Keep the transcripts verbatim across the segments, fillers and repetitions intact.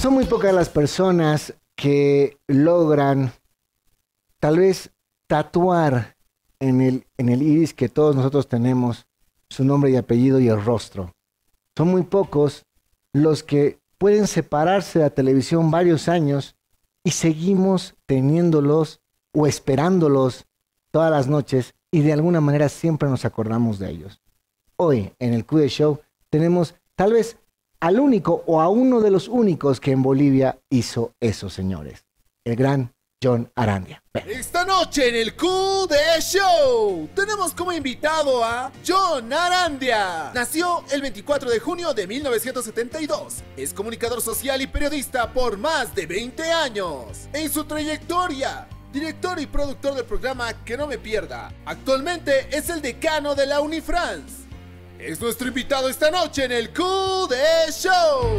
Son muy pocas las personas que logran tal vez tatuar en el, en el iris que todos nosotros tenemos su nombre y apellido y el rostro. Son muy pocos los que pueden separarse de la televisión varios años y seguimos teniéndolos o esperándolos todas las noches y de alguna manera siempre nos acordamos de ellos. Hoy en el Q D Show tenemos tal vez al único o a uno de los únicos que en Bolivia hizo eso, señores. El gran John Arandia. Esta noche en el Q D Show tenemos como invitado a John Arandia. Nació el veinticuatro de junio de mil novecientos setenta y dos. Es comunicador social y periodista por más de veinte años. En su trayectoria, director y productor del programa Que No Me Pierda. Actualmente es el decano de la Unifrance. Es nuestro invitado esta noche en el Q D Show.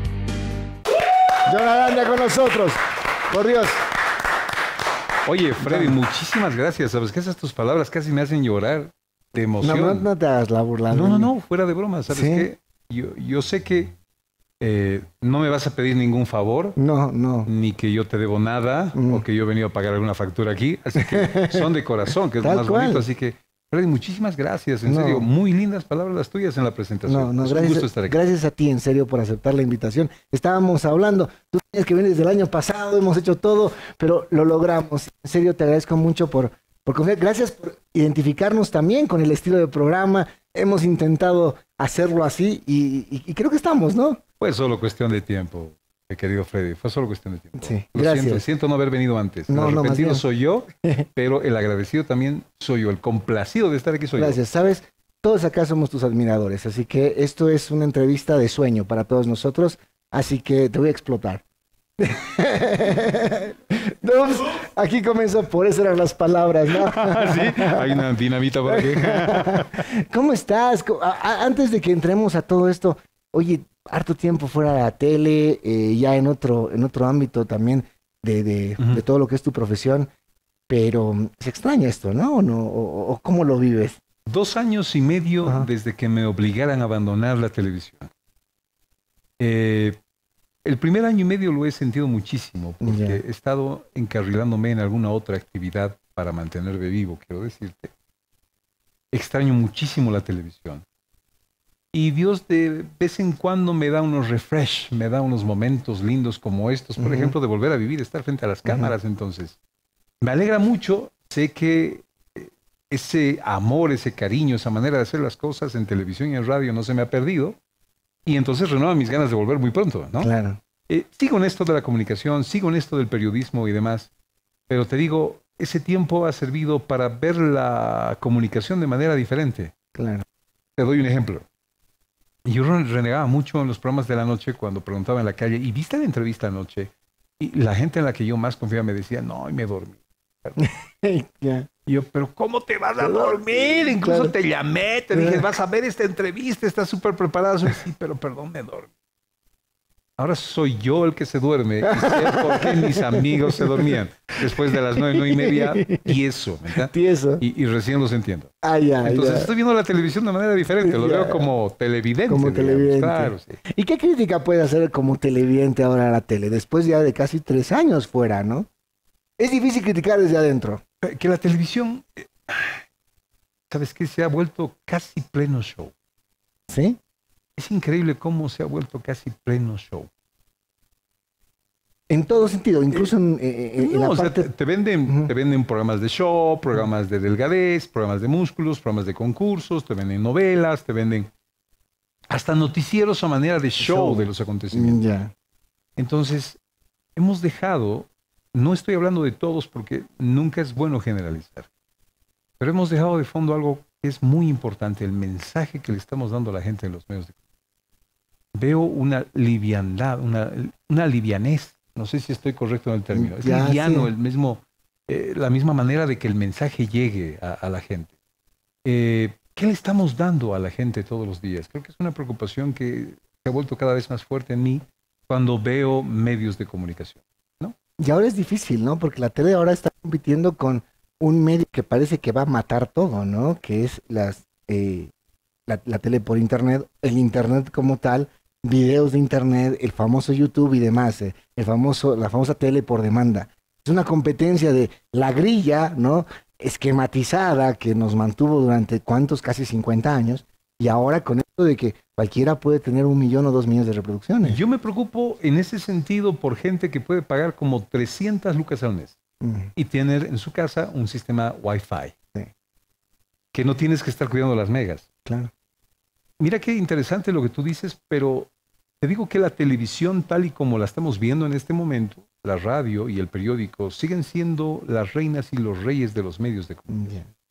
John Arandia con nosotros. Por Dios. Oye, Freddy, muchísimas gracias. ¿Sabes qué? Esas tus palabras casi me hacen llorar de emoción. No, no, no te hagas la burla. No, no, no, fuera de broma. ¿Sabes ¿Sí? qué? Yo, yo sé que eh, no me vas a pedir ningún favor. No, no. Ni que yo te debo nada, mm. o que yo he venido a pagar alguna factura aquí. Así que son de corazón, que es lo más cual. bonito. Así que, Freddy, muchísimas gracias. En no. serio, muy lindas palabras las tuyas en la presentación. No, no, es gracias, un gusto estar aquí. Gracias a ti, en serio, por aceptar la invitación. Estábamos hablando, tú tienes que venir desde el año pasado, hemos hecho todo, pero lo logramos. En serio, te agradezco mucho por, por confiar. Gracias por identificarnos también con el estilo de programa. Hemos intentado hacerlo así y, y, y creo que estamos, ¿no? Fue solo cuestión de tiempo, mi querido Freddy. Fue solo cuestión de tiempo. Sí, Lo gracias. Siento, siento no haber venido antes. No, el arrepentido no, soy yo, pero el agradecido también soy yo. El complacido de estar aquí soy gracias. yo. Gracias. Sabes, todos acá somos tus admiradores, así que esto es una entrevista de sueño para todos nosotros, así que te voy a explotar. No, pues, aquí comenzó, por eso eran las palabras, ¿no? Sí, hay una dinamita por aquí. ¿Cómo estás? Antes de que entremos a todo esto, oye, harto tiempo fuera de la tele, eh, ya en otro, en otro ámbito también de, de, uh-huh. de todo lo que es tu profesión, pero se extraña esto, ¿no? ¿O, no? ¿O, o cómo lo vives? Dos años y medio uh-huh. desde que me obligaran a abandonar la televisión. Eh, el primer año y medio lo he sentido muchísimo, porque yeah. he estado encarrilándome en alguna otra actividad para mantenerme vivo, quiero decirte. Extraño muchísimo la televisión. Y Dios de vez en cuando me da unos refresh, me da unos momentos lindos como estos, por uh-huh. ejemplo, de volver a vivir, estar frente a las cámaras. Uh-huh. Entonces, me alegra mucho, sé que ese amor, ese cariño, esa manera de hacer las cosas en televisión y en radio no se me ha perdido, y entonces renueva mis ganas de volver muy pronto, ¿no? Claro. Eh, sigo en esto de la comunicación, sigo en esto del periodismo y demás, pero te digo, ese tiempo ha servido para ver la comunicación de manera diferente. Claro. Te doy un ejemplo. Yo renegaba mucho en los programas de la noche cuando preguntaba en la calle, ¿y viste la entrevista anoche? Y la gente en la que yo más confiaba me decía, no, y me dormí. Yeah. Y yo, pero ¿cómo te vas a dormir? Incluso claro. te llamé, te dije, vas a ver esta entrevista, estás súper preparada. Sí, pero perdón, me dormí. Ahora soy yo el que se duerme y sé por qué mis amigos se dormían después de las nueve, nueve y media, tieso, ¿verdad? Tieso. Y, y recién los entiendo. Ah, ya, Entonces ya. estoy viendo la televisión de manera diferente, lo ya. veo como televidente. Como digamos. televidente. Claro, sí. ¿Y qué crítica puede hacer como televidente ahora a la tele? Después ya de casi tres años fuera, ¿no? Es difícil criticar desde adentro. Que la televisión, ¿sabes qué? Se ha vuelto casi pleno show. ¿Sí? Es increíble cómo se ha vuelto casi pleno show. En todo sentido, incluso en, eh, en, en no, la o parte... sea, te, te, venden, uh-huh. te venden programas de show, programas de delgadez, programas de músculos, programas de concursos, te venden novelas, te venden hasta noticieros a manera de show, show. de los acontecimientos. Yeah. Entonces, hemos dejado, no estoy hablando de todos porque nunca es bueno generalizar, pero hemos dejado de fondo algo que es muy importante, el mensaje que le estamos dando a la gente en los medios de comunicación. Veo una liviandad, una, una livianez, no sé si estoy correcto en el término, es ya, liviano, sí. el mismo, eh, la misma manera de que el mensaje llegue a, a la gente. Eh, ¿Qué le estamos dando a la gente todos los días? Creo que es una preocupación que se ha vuelto cada vez más fuerte en mí cuando veo medios de comunicación, ¿no? Y ahora es difícil, ¿no? Porque la tele ahora está compitiendo con un medio que parece que va a matar todo, ¿no? Que es las, eh, la, la tele por internet, el internet como tal, videos de internet, el famoso YouTube y demás, eh, el famoso, la famosa tele por demanda. Es una competencia de la grilla, ¿no? Esquematizada que nos mantuvo durante cuántos, casi cincuenta años, y ahora con esto de que cualquiera puede tener un millón o dos millones de reproducciones. Yo me preocupo en ese sentido por gente que puede pagar como trescientas lucas al mes uh -huh. y tener en su casa un sistema Wi-Fi. Sí. Que no tienes que estar cuidando las megas. Claro. Mira qué interesante lo que tú dices, pero te digo que la televisión tal y como la estamos viendo en este momento, la radio y el periódico siguen siendo las reinas y los reyes de los medios de comunicación. Bien.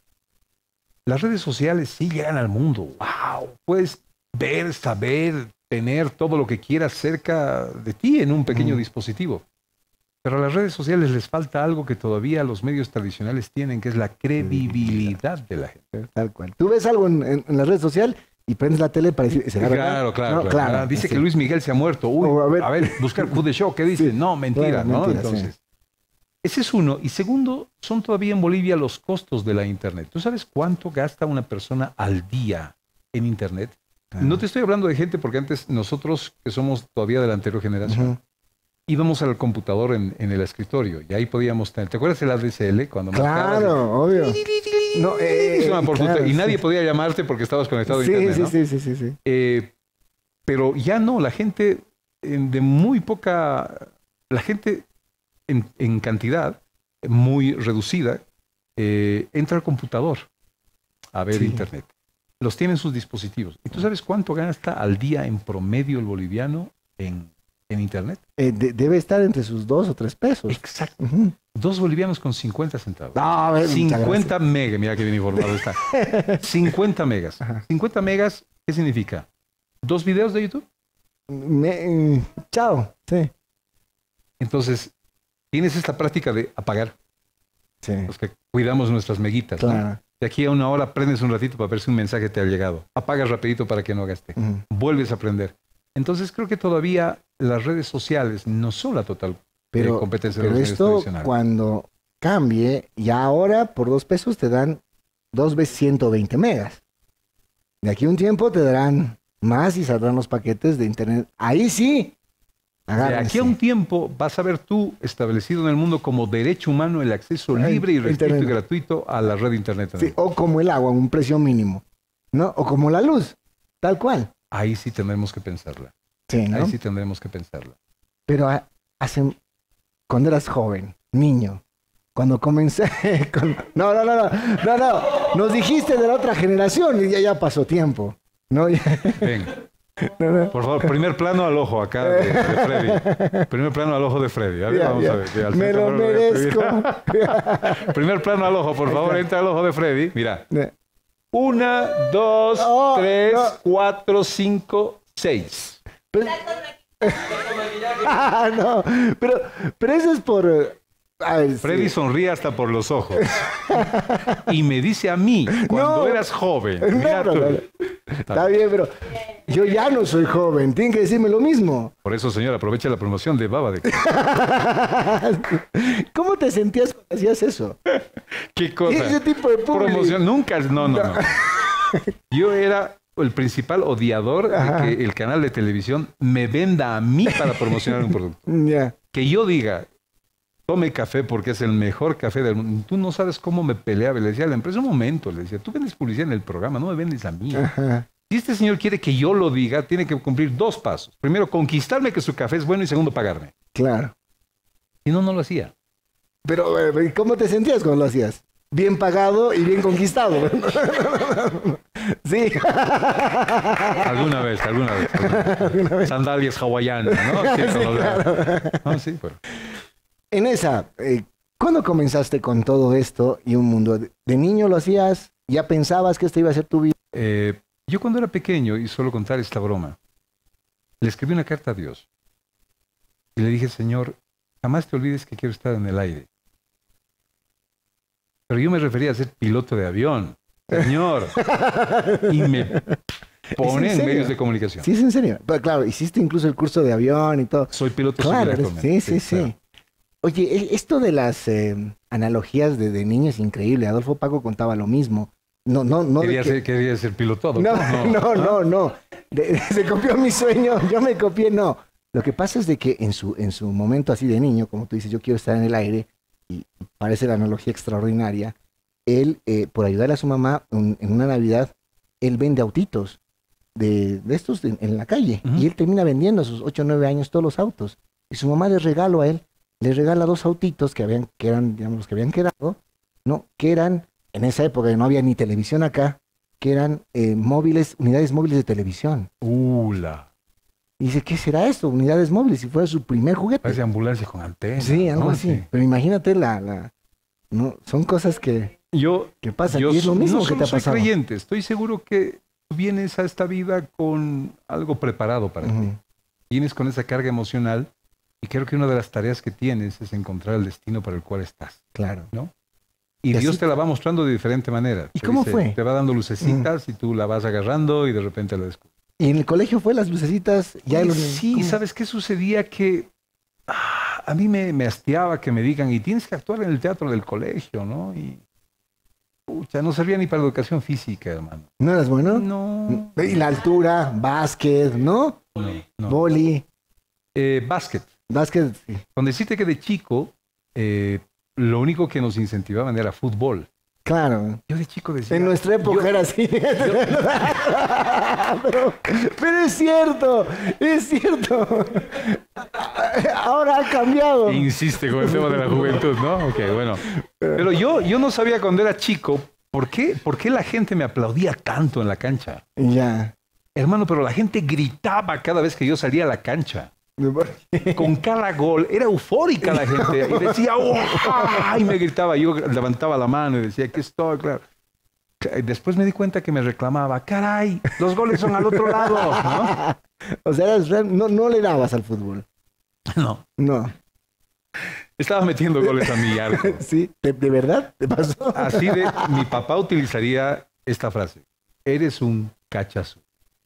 Las redes sociales sí llegan al mundo. ¡Wow! Puedes ver, saber, tener todo lo que quieras cerca de ti en un pequeño mm. dispositivo. Pero a las redes sociales les falta algo que todavía los medios tradicionales tienen, que es la credibilidad de la gente. Tal cual. Tú ves algo en, en, en la red social y prendes la tele para decir... ¿será claro, verdad? claro, no, claro. claro. Dice sí. que Luis Miguel se ha muerto. Uy, a, ver, a ver, buscar Q de Show. ¿Qué dice? Sí. No, mentira, bueno, ¿no? Mentira, entonces, sí. ese es uno. Y segundo, son todavía en Bolivia los costos de la Internet. ¿Tú sabes cuánto gasta una persona al día en Internet? Ah. No te estoy hablando de gente porque antes nosotros, que somos todavía de la anterior generación, uh-huh. íbamos al computador en, en el escritorio y ahí podíamos tener... ¿Te acuerdas de la D S L? Cuando claro, obvio. No, eh, por claro, y nadie sí. podía llamarte porque estabas conectado a sí, Internet, sí, ¿no? sí, sí, sí, sí. Eh, pero ya no, la gente de muy poca... La gente en, en cantidad muy reducida eh, entra al computador a ver sí. Internet. Los tiene en sus dispositivos. ¿Y tú sabes cuánto gasta al día en promedio el boliviano en, en Internet? Eh, de, debe estar entre sus dos o tres pesos. Exacto. Uh-huh. Dos bolivianos con cincuenta centavos. No, ver, cincuenta megas. Mira qué bien informado está. cincuenta megas. Ajá. cincuenta megas, ¿qué significa? ¿Dos videos de YouTube? Me, chao. Sí. Entonces, tienes esta práctica de apagar. Sí. Los que cuidamos nuestras meguitas. Claro. ¿no? De aquí a una hora prendes un ratito para ver si un mensaje te ha llegado. Apagas rapidito para que no gaste. Uh-huh. Vuelves a prender. Entonces creo que todavía las redes sociales no son la total pero, eh, competencia pero de los esto medios tradicionales. Cuando cambie, ya ahora por dos pesos te dan dos veces ciento veinte megas. De aquí a un tiempo te darán más y saldrán los paquetes de internet. Ahí sí. Agárrense. De aquí a un tiempo vas a ver tú establecido en el mundo como derecho humano el acceso libre y restricto y gratuito a la red de internet. Sí, o como el agua, un precio mínimo, ¿no? O como la luz, tal cual. Ahí sí tendremos que pensarla. Sí, ¿no? Ahí sí tendremos que pensarla. Pero hace, cuando eras joven, niño, cuando comencé con... No, no, no, no, no, no. Nos dijiste de la otra generación y ya, ya pasó tiempo, ¿no? Ven. No, no. Por favor, primer plano al ojo acá de, de Freddy. Primer plano al ojo de Freddy. A ver, yeah, vamos yeah. a ver. Que al Me lo merezco. Primer plano al ojo, por favor, entra al ojo de Freddy. Mira. Una, dos, oh, tres, no. cuatro, cinco, seis. Pero... ah, no, pero, pero eso es por... Ay, Freddy sí. sonríe hasta por los ojos. Y me dice a mí, cuando no, eras joven. Mira no, no, no. Está bien, pero yo ya no soy joven. Tienen que decirme lo mismo. Por eso, señor, aprovecha la promoción de Baba de ¿Cómo te sentías cuando hacías eso? ¿Qué cosa? Ese tipo de público. Promoción, nunca, no, no, no. Yo era el principal odiador Ajá. de que el canal de televisión me venda a mí para promocionar un producto. Yeah. Que yo diga, tome café porque es el mejor café del mundo. Tú no sabes cómo me peleaba. Le decía a la empresa, un momento, le decía, tú vendes publicidad en el programa, no me vendes a mí. Ajá. Si este señor quiere que yo lo diga, tiene que cumplir dos pasos. Primero, conquistarme que su café es bueno y segundo, pagarme. Claro. Si no, no lo hacía. Pero, ¿cómo te sentías cuando lo hacías? Bien pagado y bien conquistado. Sí. Alguna vez, alguna vez. Alguna ¿Alguna vez? Sandalias hawaianas, ¿no? Sí, sí, claro. No, sí, pero... En esa, eh, ¿cuándo comenzaste con todo esto y un mundo? ¿De niño lo hacías? ¿Ya pensabas que esta iba a ser tu vida? Eh, yo cuando era pequeño, y suelo contar esta broma, le escribí una carta a Dios. Y le dije, Señor, jamás te olvides que quiero estar en el aire. Pero yo me refería a ser piloto de avión. Señor. Y me pone en, en medios de comunicación. Sí, es en serio. Pero claro, hiciste incluso el curso de avión y todo. Soy piloto claro, civil actualmente. Sí, sí, sí. Claro. Oye, esto de las eh, analogías de, de niño es increíble. Adolfo Paco contaba lo mismo. No, no, no. Quería, que... ser, quería ser piloto. No, no, no, no. no. De, de, se copió mi sueño, yo me copié, no. Lo que pasa es de que en su, en su momento así de niño, como tú dices, yo quiero estar en el aire, y parece la analogía extraordinaria, él, eh, por ayudarle a su mamá, en, en una Navidad, él vende autitos de, de estos de, en la calle. Uh-huh. Y él termina vendiendo a sus ocho o nueve años todos los autos. Y su mamá le regalo a él, le regala dos autitos que, habían, que eran, digamos, los que habían quedado, ¿no? Que eran, en esa época que no había ni televisión acá, que eran eh, móviles, unidades móviles de televisión. ¡Ula! Y dice, ¿qué será esto? Unidades móviles, si fuera su primer juguete. Parece ambulancia con antena. Sí, algo ¿no? así. Sí. Pero imagínate la... la no, son cosas que, yo, que pasan. Yo y es lo mismo no que te ha soy pasado. creyente. Estoy seguro que tú vienes a esta vida con algo preparado para uh-huh. ti. Vienes con esa carga emocional y creo que una de las tareas que tienes es encontrar el destino para el cual estás. Claro. ¿No? Y, y Dios así... te la va mostrando de diferente manera. ¿Y te cómo dice, fue? Te va dando lucecitas uh-huh. y tú la vas agarrando y de repente la descubres. ¿Y en el colegio fue las lucecitas? Ya Oye, lo... Sí, ¿Cómo? ¿Sabes qué sucedía? Que ah, a mí me, me hastiaba que me digan, y tienes que actuar en el teatro del colegio, ¿no? Y pucha, no servía ni para educación física, hermano. ¿No eras bueno? No. Y la altura, básquet, ¿no? No, no. Boli. Eh, básquet. Básquet, sí. Con decirte que de chico, eh, lo único que nos incentivaban era fútbol. Claro. Yo de chico decía... En nuestra época yo, era así. Yo, pero, pero es cierto, es cierto. Ahora ha cambiado. Insiste con el tema de la juventud, ¿no? Ok, bueno. Pero yo, yo no sabía cuando era chico por qué, por qué la gente me aplaudía tanto en la cancha. Ya. Hermano, pero la gente gritaba cada vez que yo salía a la cancha. Con cada gol, era eufórica la gente y decía, ¡oh! Y me gritaba, yo levantaba la mano y decía, aquí estoy, claro. Después me di cuenta que me reclamaba, caray, los goles son al otro lado, ¿no? O sea, no, no le dabas al fútbol. No. No. Estaba metiendo goles a mi arco. Sí, ¿de, de verdad? ¿Te pasó? Así de, mi papá utilizaría esta frase, eres un cachazo.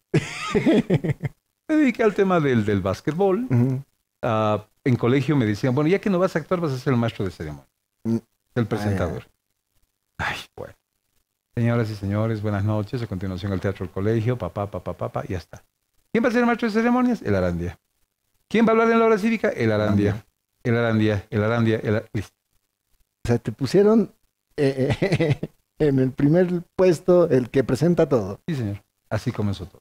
Me dediqué al tema del, del básquetbol. Uh-huh. Uh, en colegio me decían, bueno, ya que no vas a actuar, vas a ser el maestro de ceremonia. Uh-huh. El presentador. Ay, Ay, bueno. Señoras y señores, buenas noches. A continuación el teatro del colegio, papá, papá, papá, y ya está. ¿Quién va a ser el maestro de ceremonias? El Arandia. ¿Quién va a hablar en la hora cívica? El Arandia. Uh-huh. El Arandia, el Arandia, el Arandia. Listo. O sea, te pusieron eh, eh, en el primer puesto el que presenta todo. Sí, señor. Así comenzó todo.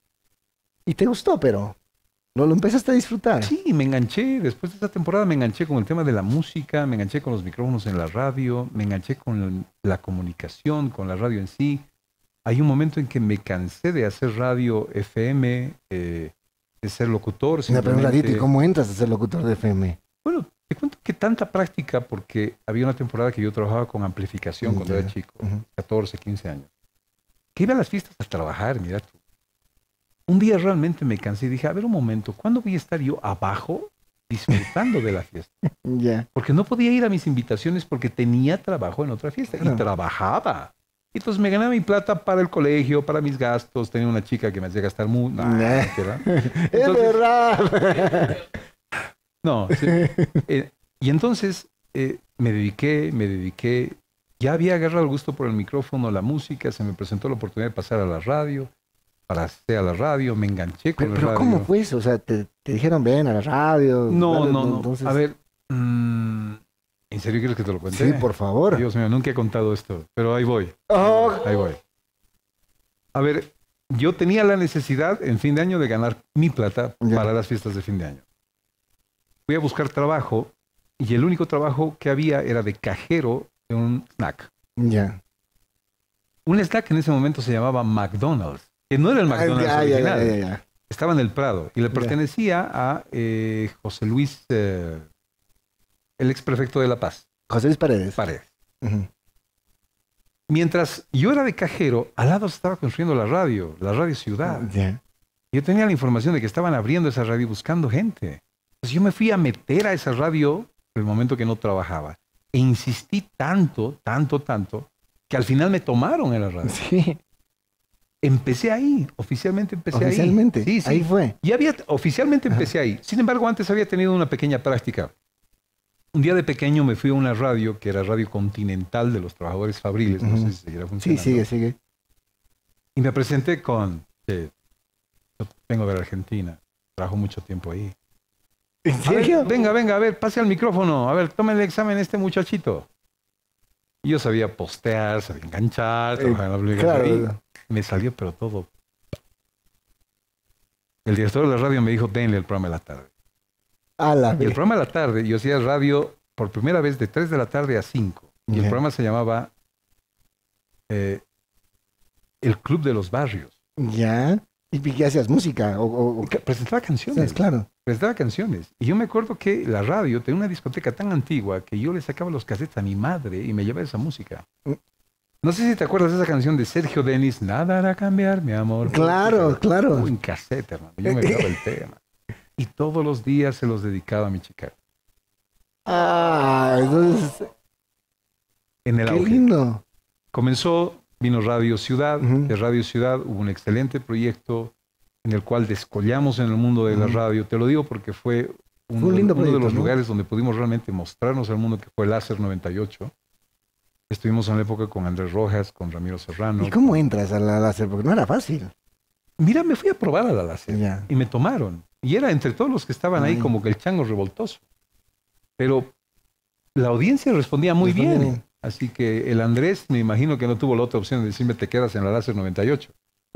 Y te gustó, pero ¿no lo empezaste a disfrutar? Sí, me enganché. Después de esta temporada me enganché con el tema de la música, me enganché con los micrófonos en la radio, me enganché con la comunicación, con la radio en sí. Hay un momento en que me cansé de hacer radio F M, eh, de ser locutor. Me pregunta, ¿y cómo entras a ser locutor de F M? Bueno, te cuento que tanta práctica, porque había una temporada que yo trabajaba con amplificación uh-huh. cuando era chico, uh-huh. catorce, quince años. Que iba a las fiestas a trabajar, mira tú. Un día realmente me cansé y dije, a ver un momento, ¿cuándo voy a estar yo abajo disfrutando de la fiesta? Yeah. Porque no podía ir a mis invitaciones porque tenía trabajo en otra fiesta y no. trabajaba. Entonces me ganaba mi plata para el colegio, para mis gastos. Tenía una chica que me hacía gastar muy... No, yeah. Entonces, es verdad. No, sí. eh, y entonces eh, me dediqué, me dediqué. Ya había agarrado el gusto por el micrófono, la música. Se me presentó la oportunidad de pasar a la radio. Para hacer a la radio, me enganché con pero, la pero radio. ¿Cómo fue eso? O sea, ¿te, te dijeron ven a la radio? No, dale, no, no. Entonces... A ver, mmm, ¿en serio quieres que te lo cuente? Sí, por favor. Dios mío, nunca he contado esto, pero ahí voy. Oh. Ahí voy. A ver, yo tenía la necesidad en fin de año de ganar mi plata yeah. para las fiestas de fin de año. Fui a buscar trabajo y el único trabajo que había era de cajero de un snack. Ya. Yeah. Un snack en ese momento se llamaba McDonald's. Que no era el McDonald's ah, ya, original, ya, ya, ya. Estaba en el Prado y le pertenecía a eh, José Luis, eh, el ex prefecto de La Paz. José Luis Paredes. Paredes. Uh-huh. Mientras yo era de cajero, al lado se estaba construyendo la radio, la Radio Ciudad. Yeah. Yo tenía la información de que estaban abriendo esa radio buscando gente. Entonces yo me fui a meter a esa radio en el momento que no trabajaba. E insistí tanto, tanto, tanto, que al final me tomaron en la radio. Sí. Empecé ahí, oficialmente empecé ¿Oficialmente? ahí. Sí, sí. Ahí fue. Y había, oficialmente empecé Ajá. ahí. Sin embargo, antes había tenido una pequeña práctica. un día de pequeño me fui a una radio, que era Radio Continental de los Trabajadores Fabriles, uh-huh. no sé si seguirá funcionando. Sí, sigue, sigue. Y me presenté con, eh, yo vengo de Argentina, trabajo mucho tiempo ahí. ¿En serio? Ver, venga, venga, a ver, pase al micrófono, a ver, tome el examen este muchachito. Y yo sabía postear, sabía enganchar, trabajar eh, en la claro. Me salió, pero todo. El director de la radio me dijo, denle el programa de la tarde. A la y el programa de la tarde, yo hacía radio por primera vez de tres de la tarde a cinco. Y yeah. el programa se llamaba eh, El Club de los Barrios. Ya. ¿Y qué hacías? ¿Música? O, o, o... Presentaba canciones. Sí, claro. Presentaba canciones. Y yo me acuerdo que la radio tenía una discoteca tan antigua que yo le sacaba los cassettes a mi madre y me llevaba esa música. Mm. No sé si te acuerdas de esa canción de Sergio Denis, Nada hará cambiar, mi amor. Claro, porque, claro. En cassette, hermano. Yo me grababa el tema. Y todos los días se los dedicaba a mi chica. Ah, entonces... En el qué auge. lindo. Comenzó, vino Radio Ciudad. Uh-huh. De Radio Ciudad hubo un excelente proyecto en el cual descollamos en el mundo de uh-huh. la radio. Te lo digo porque fue, un, fue un lindo uno proyecto, de los ¿no? lugares donde pudimos realmente mostrarnos al mundo, que fue Láser noventa y ocho. Estuvimos en la época con Andrés Rojas, con Ramiro Serrano. ¿Y cómo entras a la Láser? Porque no era fácil. Mira, me fui a probar a la Láser yeah. y me tomaron. Y era entre todos los que estaban Ay. ahí como que el chango revoltoso. Pero la audiencia respondía muy bien. bien. Así que el Andrés, me imagino que no tuvo la otra opción de decirme te quedas en la Láser noventa y ocho.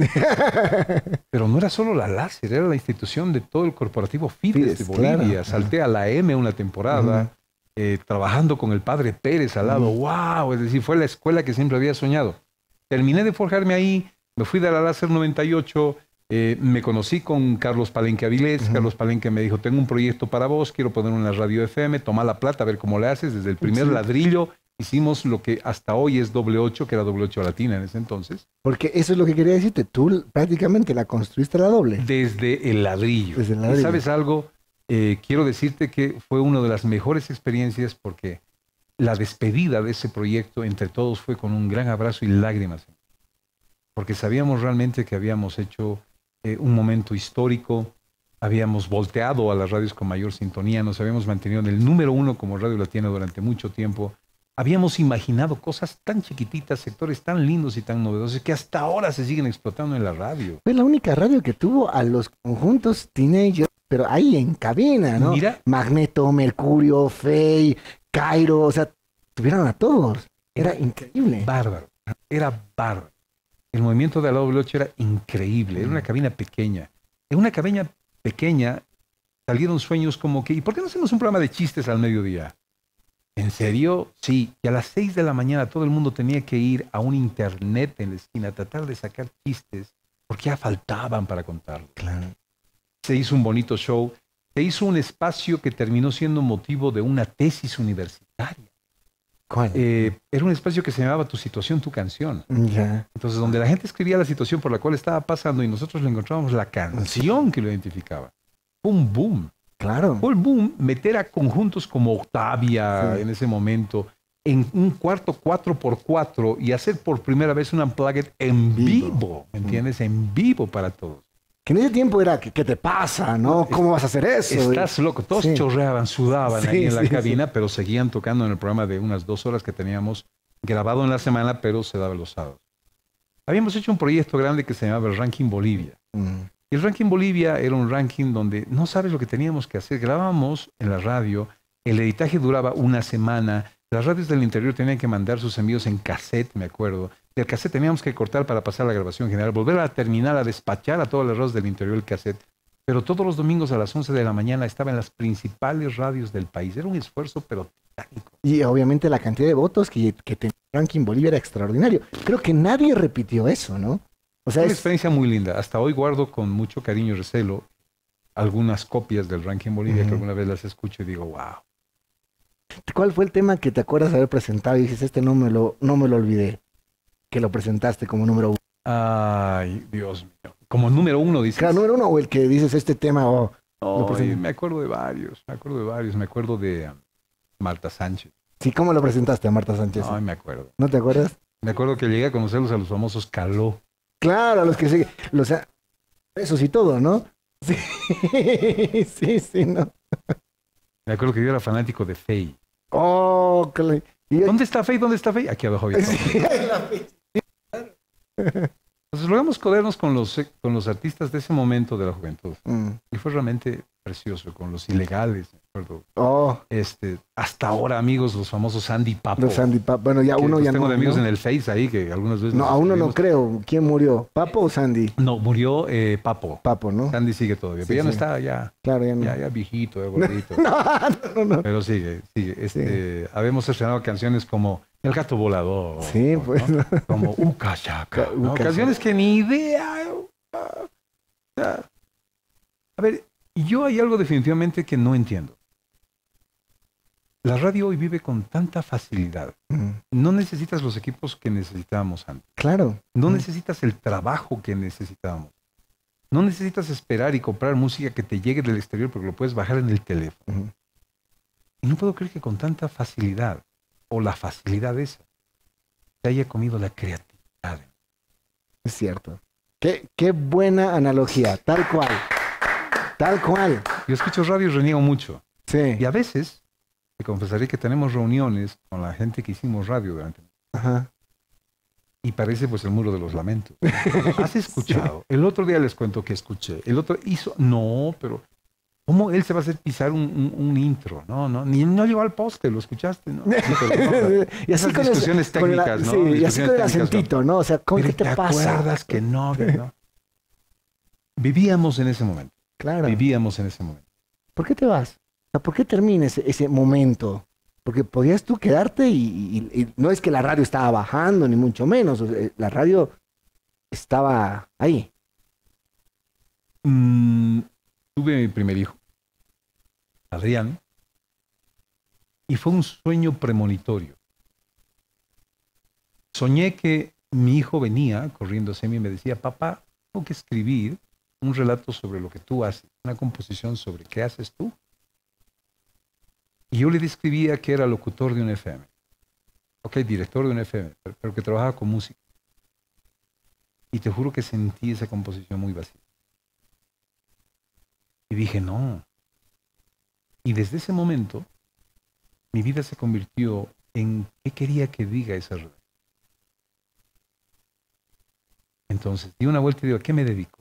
Pero no era solo la Láser, era la institución de todo el corporativo Fides, Fides de Bolivia. Claro. Salté a la M una temporada. Uh-huh. Eh, trabajando con el padre Pérez al lado, mm. wow, es decir, fue la escuela que siempre había soñado. Terminé de forjarme ahí, me fui de la Láser noventa y ocho, eh, me conocí con Carlos Palenque Avilés, uh-huh. Carlos Palenque me dijo, tengo un proyecto para vos, quiero poner una radio F M, toma la plata, a ver cómo le haces, desde el primer sí. ladrillo hicimos lo que hasta hoy es doble ocho, que era doble ocho latina en ese entonces. Porque eso es lo que quería decirte, tú prácticamente la construiste la doble. Desde el ladrillo. Desde el ladrillo. ¿Y sabes algo? Eh, quiero decirte que fue una de las mejores experiencias porque la despedida de ese proyecto entre todos fue con un gran abrazo y lágrimas. Porque sabíamos realmente que habíamos hecho eh, un momento histórico, habíamos volteado a las radios con mayor sintonía, nos habíamos mantenido en el número uno como Radio Latina durante mucho tiempo. Habíamos imaginado cosas tan chiquititas, sectores tan lindos y tan novedosos que hasta ahora se siguen explotando en la radio. Fue la única radio que tuvo a los conjuntos teenagers, pero ahí en cabina, ¿no? Mira. Magneto, Mercurio, Fey, Cairo, o sea, tuvieron a todos. Era, era increíble. Bárbaro, era bárbaro. El movimiento de la doble ocho era increíble, era una cabina pequeña. En una cabina pequeña salieron sueños como que, ¿y por qué no hacemos un programa de chistes al mediodía? ¿En serio? Sí. Y a las seis de la mañana todo el mundo tenía que ir a un internet en la esquina a tratar de sacar chistes porque ya faltaban para contarlo. Claro. Se hizo un bonito show. Se hizo un espacio que terminó siendo motivo de una tesis universitaria. ¿Cuál? Eh, era un espacio que se llamaba Tu situación, tu canción. Ya. Entonces, donde la gente escribía la situación por la cual estaba pasando y nosotros le encontrábamos la canción que lo identificaba. Fue un boom. Claro. Fue el boom meter a conjuntos como Octavia sí. en ese momento en un cuarto cuatro por cuatro y hacer por primera vez un unplugged en vivo, vivo ¿me entiendes? Mm. En vivo para todos. Que en ese tiempo era, ¿qué, qué te pasa? ¿No? ¿Cómo vas a hacer eso? Estás loco. Todos sí. chorreaban, sudaban sí, ahí en la sí, cabina, sí. pero seguían tocando en el programa de unas dos horas que teníamos grabado en la semana, pero se daba los sábados. Habíamos hecho un proyecto grande que se llamaba el Ranking Bolivia. Mm. Y el Ranking Bolivia era un ranking donde no sabes lo que teníamos que hacer. Grabábamos en la radio, el editaje duraba una semana, las radios del interior tenían que mandar sus envíos en cassette, me acuerdo. Del cassette teníamos que cortar para pasar a la grabación general, volver a terminar, a despachar a todas las radios del interior el cassette. Pero todos los domingos a las once de la mañana estaba en las principales radios del país. Era un esfuerzo, pero titánico. Y obviamente la cantidad de votos que, que tenía el Ranking Bolivia era extraordinario. Creo que nadie repitió eso, ¿no? O sea, una es... experiencia muy linda. Hasta hoy guardo con mucho cariño y recelo algunas copias del Ranking Bolivia uh-huh. que alguna vez las escucho y digo, wow. ¿Cuál fue el tema que te acuerdas de haber presentado y dices, este no me lo, no me lo olvidé? Que lo presentaste como número uno. Ay, Dios mío. Como número uno, dices. Claro, número uno o el que dices este tema. Oh, oh, me acuerdo de varios, me acuerdo de varios. Me acuerdo de um, Marta Sánchez. Sí, ¿cómo lo presentaste a Marta Sánchez? Ay, me acuerdo. ¿No te acuerdas? Me acuerdo que llegué a conocerlos a los famosos Caló. Claro, a los que se... Los, esos y todo, ¿no? Sí, sí, sí, ¿no? Me acuerdo que yo era fanático de Fey. Oh, que le... ¿Dónde está Faye? ¿Dónde está Faye? Aquí abajo había. Sí, la Faye. Entonces logramos codernos con los, con los artistas de ese momento de la juventud. Mm. Y fue realmente precioso, con los ilegales, me acuerdo. Oh. Este, hasta ahora, amigos, los famosos Sandy Papo. Los Sandy Papo. Bueno, ya uno ya tengo no. de amigos ¿no? en el Face ahí que algunas veces. No, a uno no creo. ¿Quién murió? ¿Papo o Sandy? No, murió eh, Papo. Papo, ¿no? Sandy sigue todavía, Sí, pero ya sí. no está, ya. Claro, ya no. Ya, ya viejito, ya gordito. no, no, no. Pero sigue, sigue. Este, sí. Habíamos estrenado canciones como El Gato Volador. Sí, ¿no? pues. Como Uca Chaca. ¿no? Uca Canciones que ni idea. A ver, yo hay algo definitivamente que no entiendo. La radio hoy vive con tanta facilidad. Mm. No necesitas los equipos que necesitábamos antes. Claro. No mm. necesitas el trabajo que necesitábamos. No necesitas esperar y comprar música que te llegue del exterior porque lo puedes bajar en el teléfono. Mm. Y no puedo creer que con tanta facilidad, o la facilidad esa, se haya comido la creatividad. Es cierto. Qué, qué buena analogía. Tal cual. Tal cual. Yo escucho radio y reniego mucho. Sí. Y a veces, te confesaré que tenemos reuniones con la gente que hicimos radio durante... Ajá. Y parece pues el muro de los lamentos. ¿Has escuchado? Sí. El otro día les cuento que escuché. El otro hizo... No, pero... ¿Cómo él se va a hacer pisar un, un, un intro? No, no, ni no llegó al poste, ¿lo escuchaste? ¿No? No, pero, no, y así con discusiones el, técnicas, con la, ¿no? Sí, discusiones y así con el acentito, ¿no? O sea, ¿cómo que te, te pasa? ¿Te acuerdas que no, que no? Vivíamos en ese momento. Claro. Vivíamos en ese momento. ¿Por qué te vas? O sea, ¿por qué termina ese, ese momento? Porque podías tú quedarte y, y, y no es que la radio estaba bajando, ni mucho menos. O sea, la radio estaba ahí. Mm, tuve mi primer hijo, Adrián, y fue un sueño premonitorio. Soñé que mi hijo venía corriendo hacia mí y me decía, papá, tengo que escribir un relato sobre lo que tú haces, una composición sobre qué haces tú. Y yo le describía que era locutor de un F M. Ok, director de un F M, pero, pero que trabajaba con música. Y te juro que sentí esa composición muy vacía. Y dije, no. Y desde ese momento, mi vida se convirtió en qué quería que diga esa redacción. Entonces, di una vuelta y digo, ¿a qué me dedico?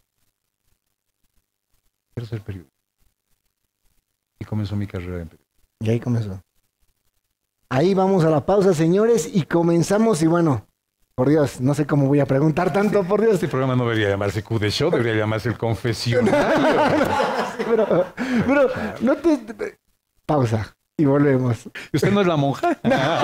Quiero ser periodista. Y comenzó mi carrera en periodismo. Y ahí comenzó. Ahí vamos a la pausa, señores, y comenzamos. Y bueno, por Dios, no sé cómo voy a preguntar tanto, por Dios. Este programa no debería llamarse Q de Show, debería llamarse El Confesionario. pero, pero, no te... Pausa, y volvemos. ¿Usted no es la monja?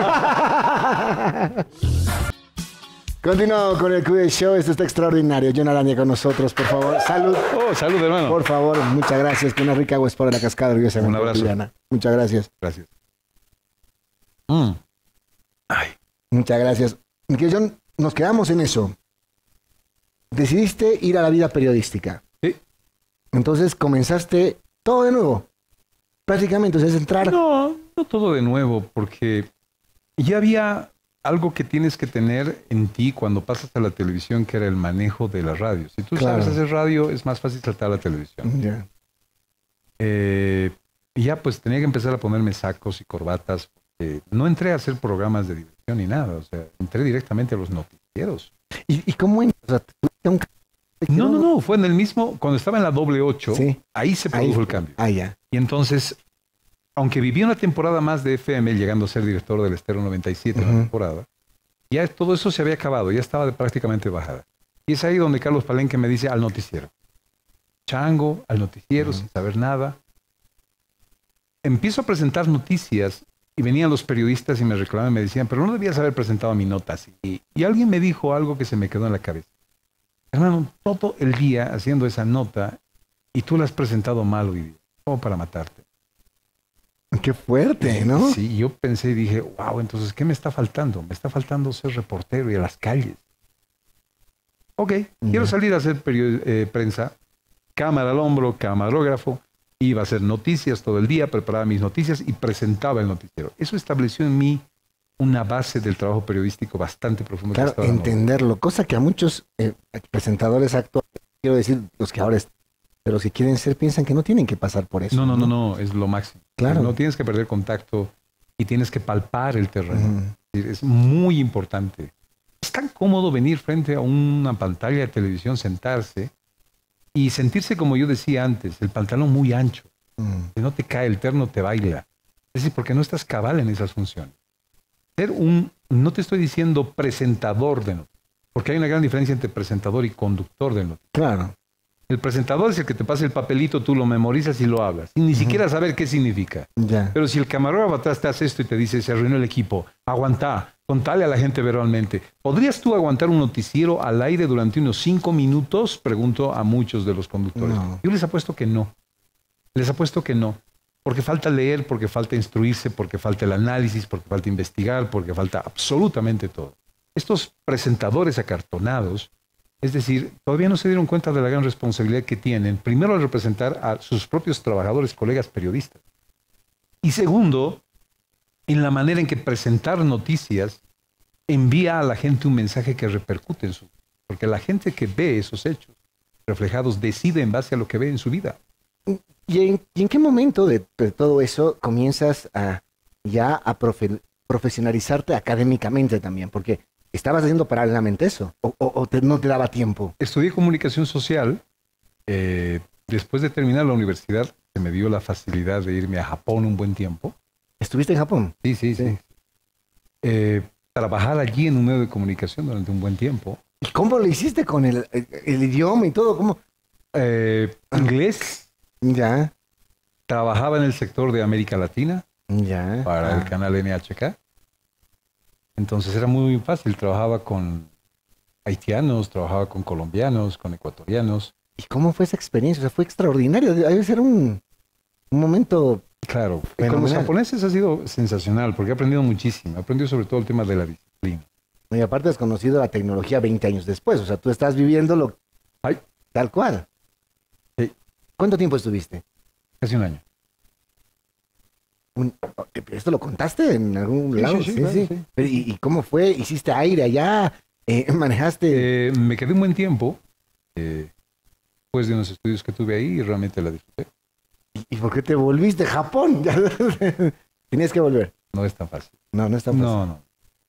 Continuamos con el Q de Show. Esto está extraordinario. John Arandia con nosotros, por favor. Salud. Oh, salud, hermano. Por favor, muchas gracias. Que una rica agua Sport de la Cascada. Un abrazo. Muchas gracias. Gracias. Mm. Ay. Muchas gracias. Que John, nos quedamos en eso. Decidiste ir a la vida periodística. Sí. Entonces comenzaste todo de nuevo. Prácticamente, o sea, es entrar... No, no todo de nuevo, porque ya había algo que tienes que tener en ti cuando pasas a la televisión, que era el manejo de la radio. Si tú Claro. sabes hacer radio, es más fácil saltar a la televisión. Ya. Eh, y ya pues tenía que empezar a ponerme sacos y corbatas. Porque no entré a hacer programas de diversión ni nada. O sea, entré directamente a los noticieros. ¿Y, y cómo entras? O sea, ¿tuviste un... No, no, no. Fue en el mismo, cuando estaba en la doble ocho, Sí. ahí se produjo Ahí. el cambio. Ah, ya. Y entonces, aunque viví una temporada más de F M, llegando a ser director del Estéreo noventa y siete, Ujú. una temporada, ya todo eso se había acabado, ya estaba de prácticamente bajada. Y es ahí donde Carlos Palenque me dice, al noticiero. Chango, al noticiero, Ujú. sin saber nada. Empiezo a presentar noticias y venían los periodistas y me reclamaban, me decían, pero no debías haber presentado mi nota así. Y, y alguien me dijo algo que se me quedó en la cabeza. Hermano, todo el día haciendo esa nota y tú la has presentado mal hoy día, como para matarte. Qué fuerte, ¿no? Sí, yo pensé y dije, wow, entonces, ¿qué me está faltando? Me está faltando ser reportero y a las calles. Ok, quiero Ya. salir a hacer period- eh, prensa, cámara al hombro, camarógrafo, iba a hacer noticias todo el día, preparaba mis noticias y presentaba el noticiero. Eso estableció en mí una base del trabajo periodístico bastante profundo. que Claro, hasta ahora no- entenderlo. Cosa que a muchos eh, presentadores actuales, quiero decir, los que ahora, est- pero los que quieren ser, piensan que no tienen que pasar por eso. No, no, no, no, es lo máximo. Claro. No tienes que perder contacto y tienes que palpar el terreno. Uh-huh. Es muy importante. Es tan cómodo venir frente a una pantalla de televisión, sentarse y sentirse, como yo decía antes, el pantalón muy ancho. Uh-huh. Si no te cae el terno, te baila. Es decir, porque no estás cabal en esas funciones. Ser un, no te estoy diciendo presentador de noticias, porque hay una gran diferencia entre presentador y conductor de noticias. Claro. El presentador es el que te pasa el papelito, tú lo memorizas y lo hablas, sin ni uh-huh. siquiera saber qué significa. Yeah. Pero si el camarógrafo atrás te hace esto y te dice, se arruinó el equipo, aguantá, contale a la gente verbalmente. ¿Podrías tú aguantar un noticiero al aire durante unos cinco minutos? Pregunto a muchos de los conductores. No. Yo les apuesto que no. Les apuesto que no. Porque falta leer, porque falta instruirse, porque falta el análisis, porque falta investigar, porque falta absolutamente todo. Estos presentadores acartonados, es decir, todavía no se dieron cuenta de la gran responsabilidad que tienen, primero al representar a sus propios trabajadores, colegas periodistas. Y segundo, en la manera en que presentar noticias envía a la gente un mensaje que repercute en su vida. Porque la gente que ve esos hechos reflejados decide en base a lo que ve en su vida. ¿Y en, y en qué momento de, de todo eso comienzas a ya a profe, profesionalizarte académicamente también? Porque ¿estabas haciendo paralelamente eso? ¿O, o, o te, no te daba tiempo? Estudié comunicación social. Eh, después de terminar la universidad, se me dio la facilidad de irme a Japón un buen tiempo. ¿Estuviste en Japón? Sí, sí, sí. sí. Eh, trabajar allí en un medio de comunicación durante un buen tiempo. ¿Y cómo lo hiciste con el, el, el idioma y todo? ¿Cómo? Eh, inglés. Ya. Trabajaba en el sector de América Latina. Ya. Para ah. el canal N H K. Entonces era muy fácil, trabajaba con haitianos, trabajaba con colombianos, con ecuatorianos. ¿Y cómo fue esa experiencia? O sea, fue extraordinario, debe ser un, un momento... Claro, fenomenal. Con los japoneses ha sido sensacional, porque he aprendido muchísimo, he aprendido sobre todo el tema de la disciplina. Y aparte has conocido la tecnología veinte años después, o sea, tú estás viviendo lo Ay. tal cual. Sí. ¿Cuánto tiempo estuviste? Casi un año. Un, ¿Esto lo contaste en algún sí, lado? Sí, sí, sí, claro, sí. sí. Pero, ¿y, ¿Y cómo fue? ¿Hiciste aire allá? Eh, ¿Manejaste? Eh, me quedé un buen tiempo, eh, después de unos estudios que tuve ahí, y realmente la disfruté. ¿Y, ¿Y por qué te volviste a Japón? Tenías que volver. No es tan fácil. No, no es tan fácil. No, no.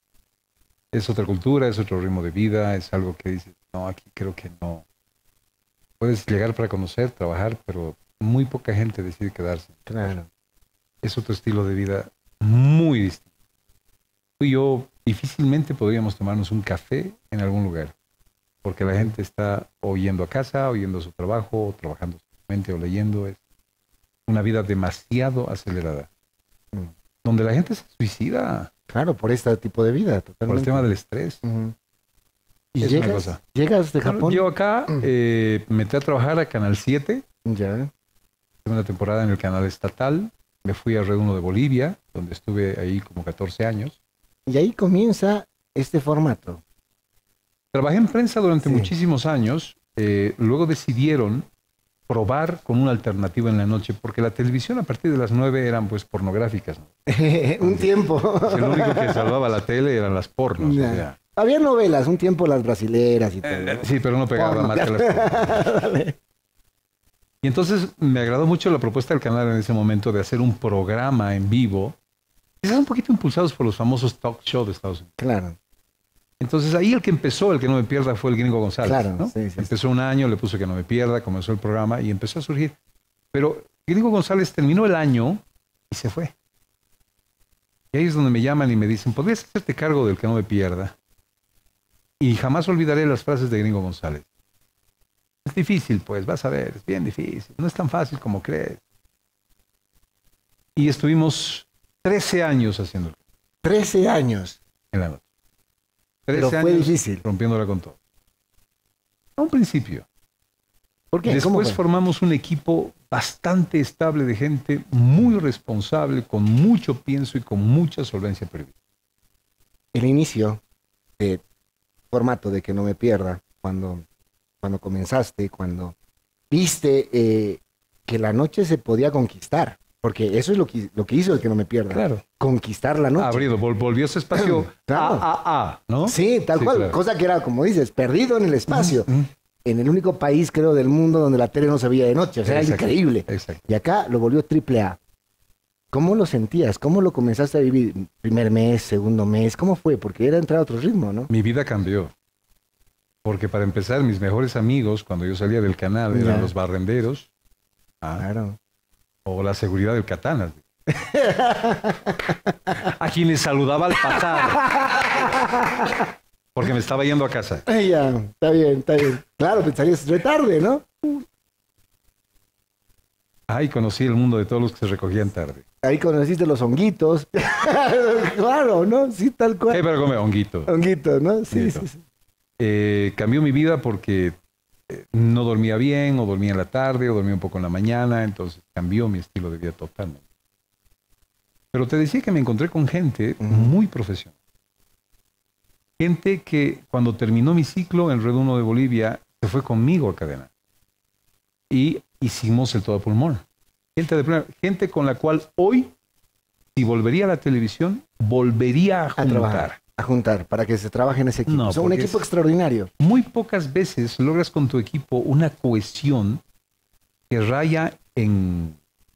Es otra cultura, es otro ritmo de vida, es algo que dices, no, aquí creo que no. Puedes llegar para conocer, trabajar, pero muy poca gente decide quedarse. Claro. Es otro estilo de vida muy distinto. Tú y yo difícilmente podríamos tomarnos un café en algún lugar, porque la gente está o yendo a casa, o yendo a su trabajo, o trabajando solamente, o leyendo. Es una vida demasiado acelerada, mm. donde la gente se suicida. Claro, por este tipo de vida, totalmente. Por el tema del estrés. Uh-huh. ¿Y es llegas, una cosa. llegas de Japón? Bueno, yo acá eh, me metí a trabajar a Canal siete. Ya. Segunda temporada en el canal estatal. Me fui a Red uno de Bolivia, donde estuve ahí como catorce años. Y ahí comienza este formato. Trabajé en prensa durante sí. muchísimos años. Eh, luego decidieron probar con una alternativa en la noche, porque la televisión a partir de las nueve eran pues pornográficas, ¿no? Un tiempo. O sea, lo único que salvaba la tele eran las pornos. Ya. O sea. Había novelas, un tiempo las brasileras y todo. Eh, sí, pero no pegaba Porno. más que las pornos. Y entonces me agradó mucho la propuesta del canal en ese momento de hacer un programa en vivo, quizás un poquito impulsados por los famosos talk show de Estados Unidos. Claro. Entonces ahí el que empezó, el que no me pierda, fue el Gringo González. Claro, ¿no? sí, sí, empezó un año, le puso que no me pierda, comenzó el programa y empezó a surgir. Pero Gringo González terminó el año y se fue. Y ahí es donde me llaman y me dicen, ¿podrías hacerte cargo del que no me pierda? Y jamás olvidaré las frases de Gringo González. Es difícil, pues, vas a ver, es bien difícil. No es tan fácil como crees. Y estuvimos trece años haciéndolo. trece años. En la noche. Pero fue años difícil. Rompiéndola con todo. A un principio. ¿Por qué? Después formamos un equipo bastante estable de gente muy responsable, con mucho pienso y con mucha solvencia periodística. El inicio de formato de que no me pierda, cuando... cuando comenzaste, cuando viste eh, que la noche se podía conquistar, porque eso es lo que, lo que hizo el que no me pierda. Claro. Conquistar la noche. Abrido, vol volvió ese espacio claro. a, a, a, ¿no? Sí, tal sí, cual. Claro. Cosa que era, como dices, perdido en el espacio. Uh-huh. En el único país, creo, del mundo donde la tele no se veía de noche. O sea, exacto, era increíble. Exacto. Y acá lo volvió triple A. ¿Cómo lo sentías? ¿Cómo lo comenzaste a vivir? Primer mes, segundo mes, ¿cómo fue? Porque era entrar a otro ritmo, ¿no? Mi vida cambió. Porque para empezar, mis mejores amigos, cuando yo salía del canal, eran Ya. los barrenderos. Ah, Claro. o la seguridad del Katana. A quienes saludaba al pasar. Porque me estaba yendo a casa. Ay, ya, está bien, está bien. Claro, te salías re tarde, ¿no? Ahí conocí el mundo de todos los que se recogían tarde. Ahí conociste los honguitos. Claro, ¿no? Sí, tal ¿Qué cual. para comer? Honguito. Honguitos, ¿no? Sí, Honguito. sí, sí. Eh, cambió mi vida porque eh, no dormía bien, o dormía en la tarde, o dormía un poco en la mañana, entonces cambió mi estilo de vida totalmente. Pero te decía que me encontré con gente Ujú. muy profesional. Gente que cuando terminó mi ciclo en Red uno de Bolivia, se fue conmigo a cadena. Y hicimos el todo pulmón. Gente, de primera- gente con la cual hoy, si volvería a la televisión, volvería a A juntar. trabajar, a juntar, para que se trabaje en ese equipo. No, O sea, un porque equipo es- extraordinario. Muy pocas veces logras con tu equipo una cohesión que raya en,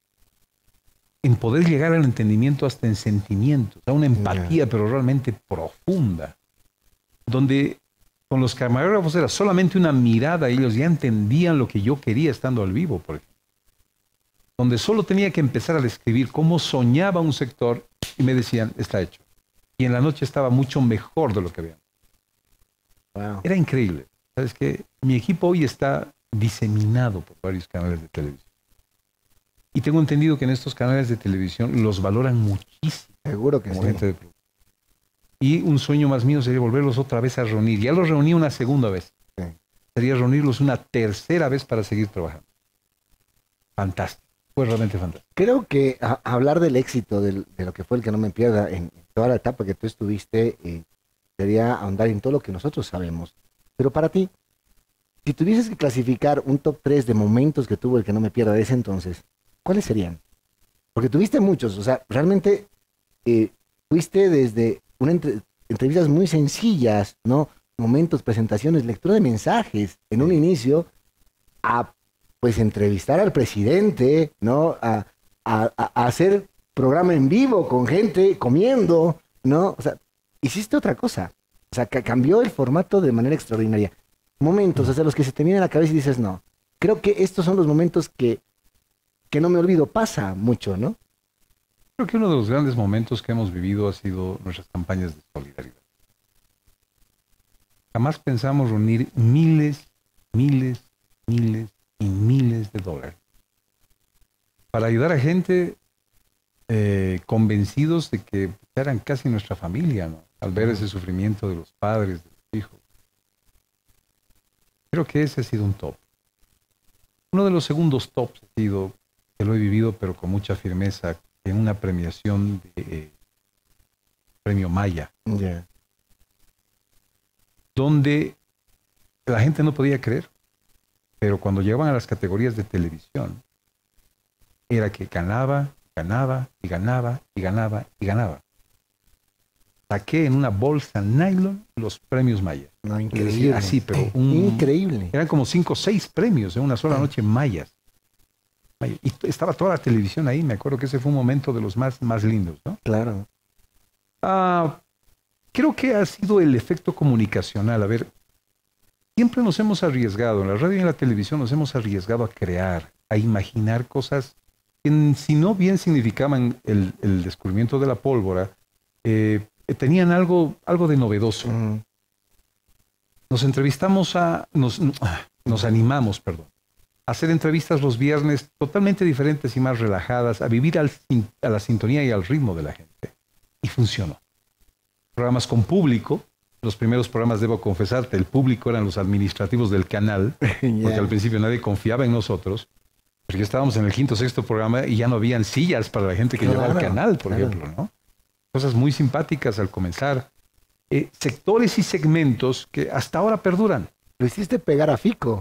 en poder llegar al entendimiento hasta en sentimientos, a una empatía, pero realmente profunda, donde con los camarógrafos era solamente una mirada, ellos ya entendían lo que yo quería estando al vivo, por ejemplo. Donde solo tenía que empezar a describir cómo soñaba un sector y me decían, está hecho. Y en la noche estaba mucho mejor de lo que habían. Wow. Era increíble. ¿Sabes qué? Mi equipo hoy está diseminado por varios canales de televisión. Y tengo entendido que en estos canales de televisión los valoran muchísimo Seguro que como sí. gente de producción. Y un sueño más mío sería volverlos otra vez a reunir. Ya los reuní una segunda vez. Sí. Sería reunirlos una tercera vez para seguir trabajando. Fantástico. Fue realmente fantástico. Creo que a- hablar del éxito del- de lo que fue el que no me pierda en toda la etapa que tú estuviste eh, sería ahondar en todo lo que nosotros sabemos. Pero para ti, si tuvieses que clasificar un top tres de momentos que tuvo el que no me pierda de ese entonces, ¿cuáles serían? Porque tuviste muchos, o sea, realmente eh, fuiste desde una entre- entrevistas muy sencillas, ¿no? Momentos, presentaciones, lectura de mensajes en un inicio, a pues entrevistar al presidente, ¿no? A, a- a- a hacer programa en vivo con gente comiendo, ¿no? O sea, hiciste otra cosa. O sea, ca- cambió el formato de manera extraordinaria. Momentos, o sea, los que se te vienen a la cabeza y dices, no. Creo que estos son los momentos que, que no me olvido. Pasa mucho, ¿no? Creo que uno de los grandes momentos que hemos vivido ha sido nuestras campañas de solidaridad. Jamás pensamos reunir miles, miles, miles y miles de dólares para ayudar a gente eh, convencidos de que eran casi nuestra familia, ¿no? Al ver ese sufrimiento de los padres, de los hijos. Creo que ese ha sido un top. Uno de los segundos tops ha sido, que lo he vivido pero con mucha firmeza, en una premiación de eh, Premio Maya, Ya. donde la gente no podía creer, pero cuando llegaban a las categorías de televisión, era que ganaba, ganaba, y ganaba, y ganaba, y ganaba. Saqué en una bolsa nylon los premios Maya. No, Es decir, increíble. así, pero un- Increíble. Eran como cinco o seis premios en una sola noche mayas. Maya. Y t- estaba toda la televisión ahí, me acuerdo que ese fue un momento de los más, más lindos, ¿no? Claro. Ah, creo que ha sido el efecto comunicacional. A ver, siempre nos hemos arriesgado, en la radio y en la televisión nos hemos arriesgado a crear, a imaginar cosas que n- si no bien significaban el, el descubrimiento de la pólvora, eh, tenían algo, algo de novedoso. Ujú. Nos entrevistamos a, nos, nos animamos, perdón, a hacer entrevistas los viernes totalmente diferentes y más relajadas, a vivir al sin- a la sintonía y al ritmo de la gente. Y funcionó. Programas con público, los primeros programas, debo confesarte, el público eran los administrativos del canal, porque Ya. al principio nadie confiaba en nosotros, porque estábamos en el quinto, sexto programa y ya no habían sillas para la gente que llevaba al Claro, canal, por claro. ejemplo, ¿no? Cosas muy simpáticas al comenzar. Eh, sectores y segmentos que hasta ahora perduran. Lo hiciste pegar a Fico.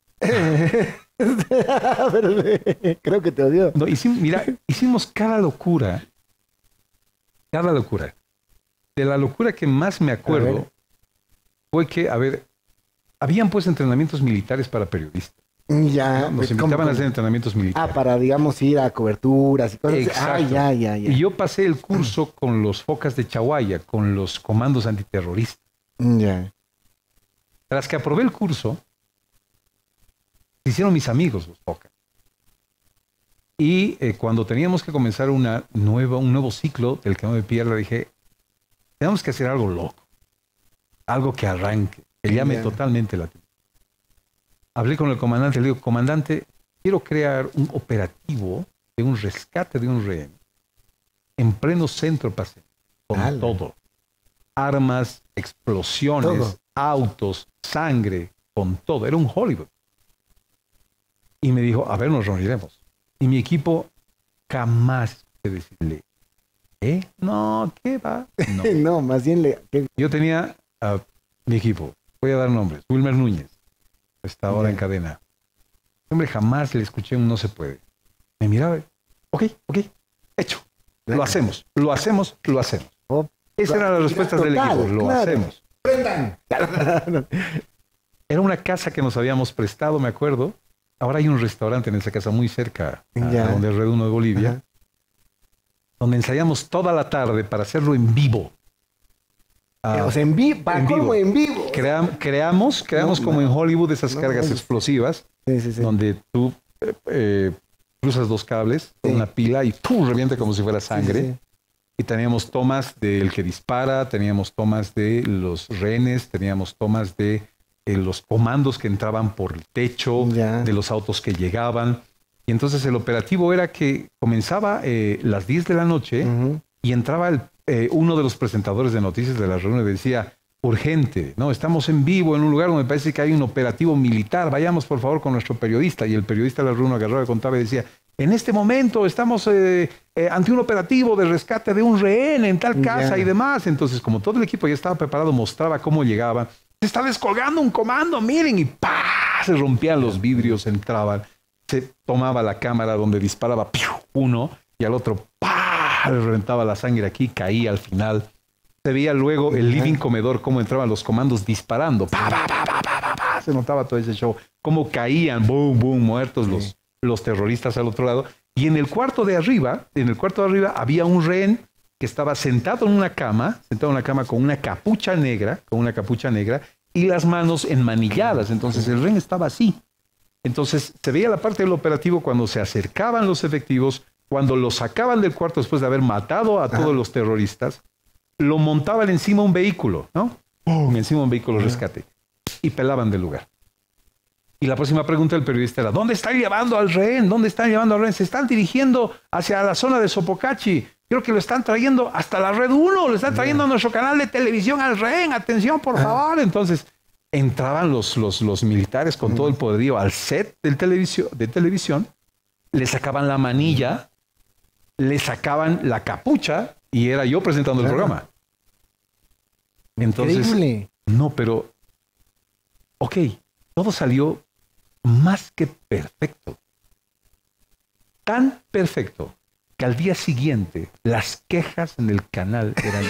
Pero, eh, creo que te odió. No, hicimos, mira, hicimos cada locura, cada locura. De la locura que más me A acuerdo ver. fue que, a ver, habían pues entrenamientos militares para periodistas. Ya. Nos ¿cómo, invitaban cómo? a hacer entrenamientos militares. Ah, para, digamos, ir a coberturas y cosas así. Exacto. Ah, ya, ya, ya. Y yo pasé el curso con los Focas de Chaguaya, con los comandos antiterroristas. Ya. Tras que aprobé el curso, se hicieron mis amigos los Focas. Y eh, cuando teníamos que comenzar una nueva, un nuevo ciclo del que no me pierda, dije, tenemos que hacer algo loco. Algo que arranque, que llame Ya. totalmente la atención. Hablé con el comandante, le digo, comandante, quiero crear un operativo de un rescate de un rehén en pleno centro Pacífico, con Ala. todo. Armas, explosiones, Todo. autos, sangre, con todo. Era un Hollywood. Y me dijo, a ver, nos reuniremos. Y mi equipo jamás se decirle, ¿eh? No, ¿qué va? No. No, más bien le... que- Yo tenía a mi equipo, voy a dar nombres, Wilmer Núñez, está ahora Ya. en cadena. Hombre, jamás le escuché un no se puede. Me miraba, ok, ok, hecho. Lo Venga. hacemos, lo hacemos, lo hacemos. Oh, Esas eran las respuestas del total, equipo, lo claro. hacemos. ¡Prendan! Era una casa que nos habíamos prestado, me acuerdo. Ahora hay un restaurante en esa casa muy cerca, a, Ya. a donde es Reduno de Bolivia, Ajá. donde ensayamos toda la tarde para hacerlo en vivo. Ah, O sea, en vivo. ¿Para en cómo vivo. en vivo? Cream- creamos, creamos No, como no. en Hollywood esas No, cargas no. explosivas, Sí, sí, sí. donde tú eh, eh, cruzas dos cables con Sí. una pila y ¡pum! Revienta como si fuera sangre. Sí, sí, sí. Y teníamos tomas del que dispara, teníamos tomas de los rehenes, teníamos tomas de eh, los comandos que entraban por el techo, Ya. de los autos que llegaban. Y entonces el operativo era que comenzaba eh, las diez de la noche Ujú. y entraba el, eh, uno de los presentadores de noticias de la reunión y decía, urgente, ¿no? Estamos en vivo en un lugar donde parece que hay un operativo militar, vayamos por favor con nuestro periodista. Y el periodista de la reunión agarraba y contaba y decía, en este momento estamos eh, eh, ante un operativo de rescate de un rehén en tal casa Ya. y demás. Entonces, como todo el equipo ya estaba preparado, mostraba cómo llegaba. Se está descolgando un comando, miren, y ¡pah! Se rompían los vidrios, entraban. Se tomaba la cámara donde disparaba ¡piu! Uno y al otro ¡pah! Le reventaba la sangre aquí, caía al final. Se veía luego el living comedor, cómo entraban los comandos disparando. ¡Pa, pa, pa, pa, pa, pa, pa! Se notaba todo ese show. Cómo caían, boom, boom, muertos los, los terroristas al otro lado. Y en el cuarto de arriba, en el cuarto de arriba había un rehén que estaba sentado en una cama, sentado en una cama con una capucha negra, con una capucha negra, y las manos enmanilladas. Entonces el rehén estaba así. Entonces se veía la parte del operativo cuando se acercaban los efectivos, cuando lo sacaban del cuarto después de haber matado a todos los terroristas, lo montaban encima de un vehículo, ¿no? ¡Pum! Encima de un vehículo de rescate. Y pelaban del lugar. Y la próxima pregunta del periodista era, ¿dónde están llevando al rehén? ¿Dónde están llevando al rehén? Se están dirigiendo hacia la zona de Sopocachi. Creo que lo están trayendo hasta la Red uno, lo están trayendo a nuestro canal de televisión al rehén. Atención, por favor. Entonces, entraban los, los, los militares con todo el poderío al set del televisio- de televisión, le sacaban la manilla, le sacaban la capucha y era yo presentando el Claro. programa. Entonces, Increíble. no, pero, ok, todo salió más que perfecto. Tan perfecto que al día siguiente las quejas en el canal eran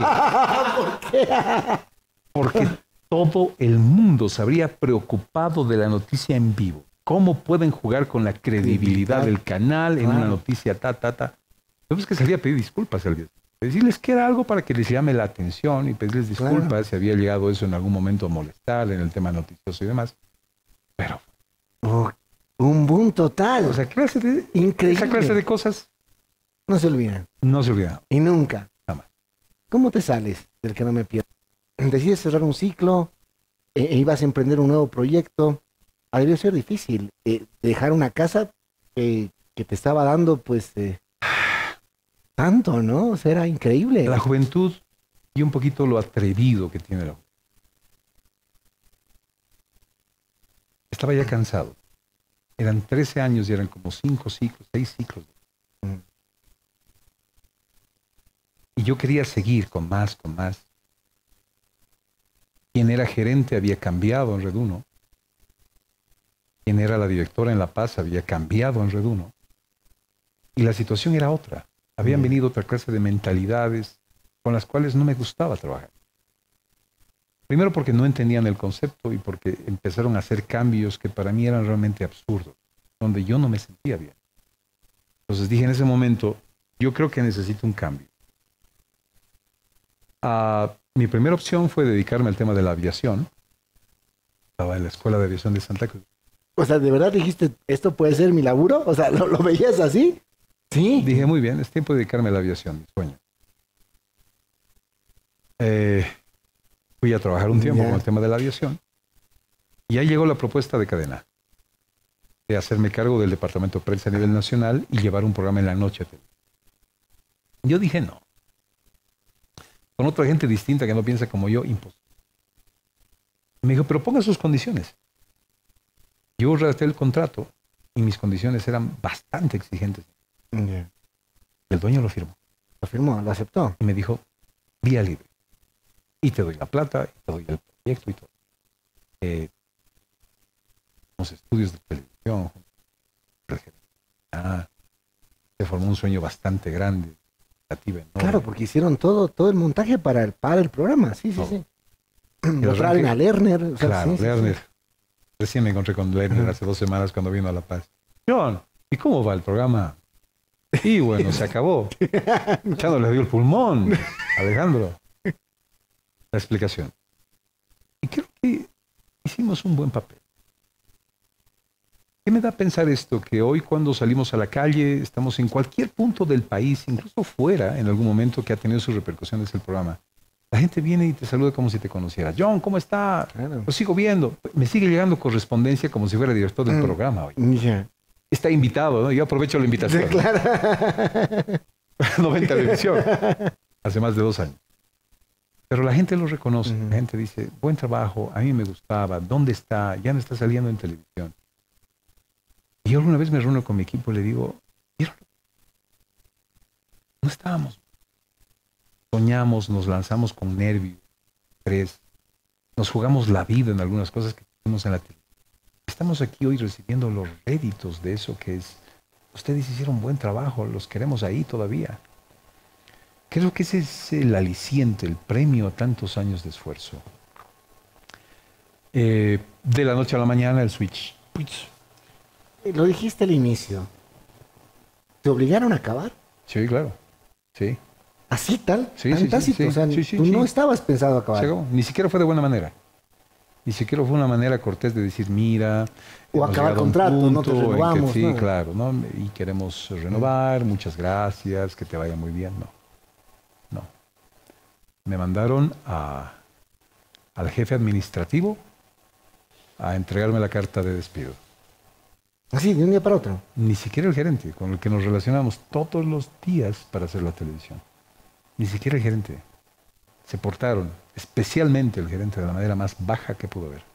miles. Porque todo el mundo se habría preocupado de la noticia en vivo. ¿Cómo pueden jugar con la credibilidad del canal en Claro. una noticia ta, ta, ta? Entonces que salía a pedir disculpas al día. Decirles que era algo para que les llame la atención y pedirles disculpas Claro. si había llegado eso en algún momento a molestar en el tema noticioso y demás. Pero, Oh, un boom total. o sea, clase de, Increíble. esa clase de cosas No se olvidan. no se olvidan. Y nunca. Jamás. ¿Cómo te sales del que no me pierdo? Decides cerrar un ciclo, e, e ibas a emprender un nuevo proyecto. Ha debido ser difícil eh, dejar una casa que, que te estaba dando, pues, eh, tanto, ¿no? O sea, era increíble. La juventud y un poquito lo atrevido que tiene la juventud. Estaba ya cansado. Eran trece años y eran como cinco ciclos, seis ciclos. Mm. Y yo quería seguir con más, con más. Quien era gerente había cambiado en Red uno. Quien era la directora en La Paz había cambiado en Red uno. Y la situación era otra. Habían Mm. venido otra clase de mentalidades con las cuales no me gustaba trabajar. Primero porque no entendían el concepto y porque empezaron a hacer cambios que para mí eran realmente absurdos, donde yo no me sentía bien. Entonces dije en ese momento, yo creo que necesito un cambio. Uh, mi primera opción fue dedicarme al tema de la aviación. Estaba en la Escuela de Aviación de Santa Cruz. O sea, ¿de verdad dijiste, esto puede ser mi laburo? O sea, ¿lo, lo veías así? Sí. Dije, muy bien, es tiempo de dedicarme a la aviación, mi sueño. Eh, fui a trabajar un tiempo yeah. con el tema de la aviación. Y ahí llegó la propuesta de cadena. De hacerme cargo del departamento de prensa a nivel nacional y llevar un programa en la noche. Yo dije, no. Con otra gente distinta que no piensa como yo, imposible. Me dijo, pero ponga sus condiciones. Yo redacté el contrato y mis condiciones eran bastante exigentes. Yeah. El dueño lo firmó. Lo firmó, lo aceptó. Y me dijo, vía libre. Y te doy la plata, y te doy el proyecto y todo. Eh, los estudios de televisión. Ah, se formó un sueño bastante grande. Enorme. Claro, porque hicieron todo, todo el montaje para el, para el programa. Sí, sí, no. sí. Lo traen a Lerner. O sea, claro, sí, Lerner. Sí, sí. Recién me encontré con Lerner uh-huh. hace dos semanas cuando vino a La Paz. John, ¿y cómo va el programa? Y bueno, se acabó. Ya no le dio el pulmón, Alejandro. La explicación. Y creo que hicimos un buen papel. ¿Qué me da a pensar esto? Que hoy cuando salimos a la calle, estamos en cualquier punto del país, incluso fuera, en algún momento que ha tenido sus repercusiones el programa. La gente viene y te saluda como si te conociera. John, ¿cómo está? Claro. Lo sigo viendo. Me sigue llegando correspondencia como si fuera director del mm. programa hoy. Yeah. Está invitado, ¿no? Yo aprovecho la invitación. Sí, claro. No ven televisión. Hace más de dos años. Pero la gente lo reconoce. Uh-huh. La gente dice, buen trabajo, a mí me gustaba. ¿Dónde está? Ya no está saliendo en televisión. Y yo alguna vez me reúno con mi equipo y le digo, no estábamos. Soñamos, nos lanzamos con nervios, estrés, nos jugamos la vida en algunas cosas que tenemos en la tele. Estamos aquí hoy recibiendo los réditos de eso que es, ustedes hicieron buen trabajo, los queremos ahí todavía. Creo que ese es el aliciente, el premio a tantos años de esfuerzo. Eh, de la noche a la mañana el switch. Lo dijiste al inicio. ¿Te obligaron a acabar? Sí, claro. Sí. ¿Así tal? Sí, tan sí, tácito. sí, O sea, sí, sí, tú sí. no estabas pensado a acabar. Llegó. Ni siquiera fue de buena manera. Ni siquiera fue una manera cortés de decir, mira... O acabar contrato, no te renovamos. Que, sí, ¿no? claro. ¿no? Y queremos renovar, muchas gracias, que te vaya muy bien. No. No. Me mandaron a, al jefe administrativo a entregarme la carta de despido. Así, de un día para otro. Ni siquiera el gerente, con el que nos relacionamos todos los días para hacer la televisión. Ni siquiera el gerente. Se portaron, especialmente el gerente, de la manera más baja que pudo haber.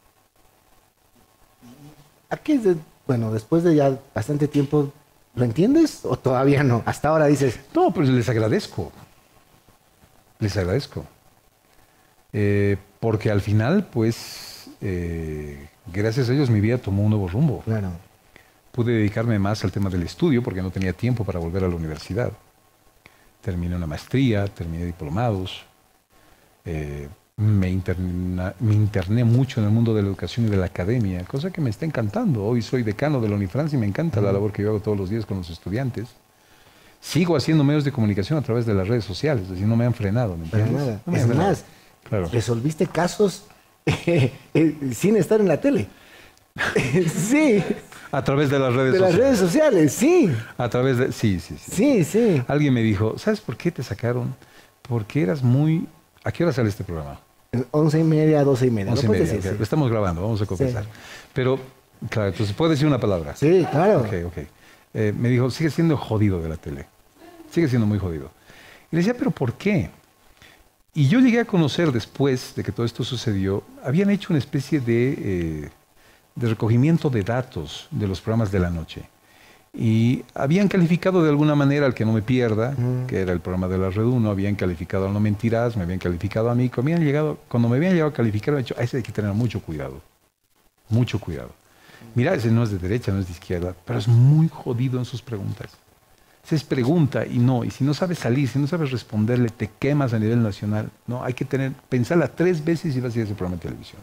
¿A qué? De, bueno, después de ya bastante tiempo, ¿lo entiendes o todavía no? Hasta ahora dices... No, pues les agradezco. Les agradezco. Eh, porque al final, pues... Eh, gracias a ellos mi vida tomó un nuevo rumbo. Claro. Pude dedicarme más al tema del estudio porque no tenía tiempo para volver a la universidad. Terminé una maestría, terminé diplomados. Eh, me, interna, me interné mucho en el mundo de la educación y de la academia, cosa que me está encantando. Hoy soy decano de la Unifrancia y me encanta uh-huh. la labor que yo hago todos los días con los estudiantes. Sigo haciendo medios de comunicación a través de las redes sociales, es decir, no me han frenado. ¿Me Para nada. No me es más, claro. Resolviste casos eh, eh, sin estar en la tele. Sí. A través de las redes de sociales. De las redes sociales, sí. A través de... Sí, sí, sí. Sí, sí. Alguien me dijo, ¿sabes por qué te sacaron? Porque eras muy... ¿A qué hora sale este programa? Once y media, doce y media. Once y media. Decir, Okay. sí. Estamos grabando, vamos a confesar. Sí. Pero, claro, entonces, ¿puedo decir una palabra? Sí, claro. Ok, ok. Eh, me dijo, sigue siendo jodido de la tele. Sigue siendo muy jodido. Y le decía, ¿pero por qué? Y yo llegué a conocer después de que todo esto sucedió, habían hecho una especie de... Eh, de recogimiento de datos de los programas de la noche. Y habían calificado de alguna manera al que no me pierda, mm. que era el programa de la Red uno, habían calificado al No Mentirás, me habían calificado a mí, cuando, habían llegado, cuando me habían llegado a calificar, me han dicho, a ese hay que tener mucho cuidado, mucho cuidado. Mira, ese no es de derecha, no es de izquierda, pero es muy jodido en sus preguntas. Se es pregunta y no. Y si no sabes salir, si no sabes responderle, te quemas a nivel nacional. No, hay que tener, pensarla tres veces y vas a ir a ese programa de televisión.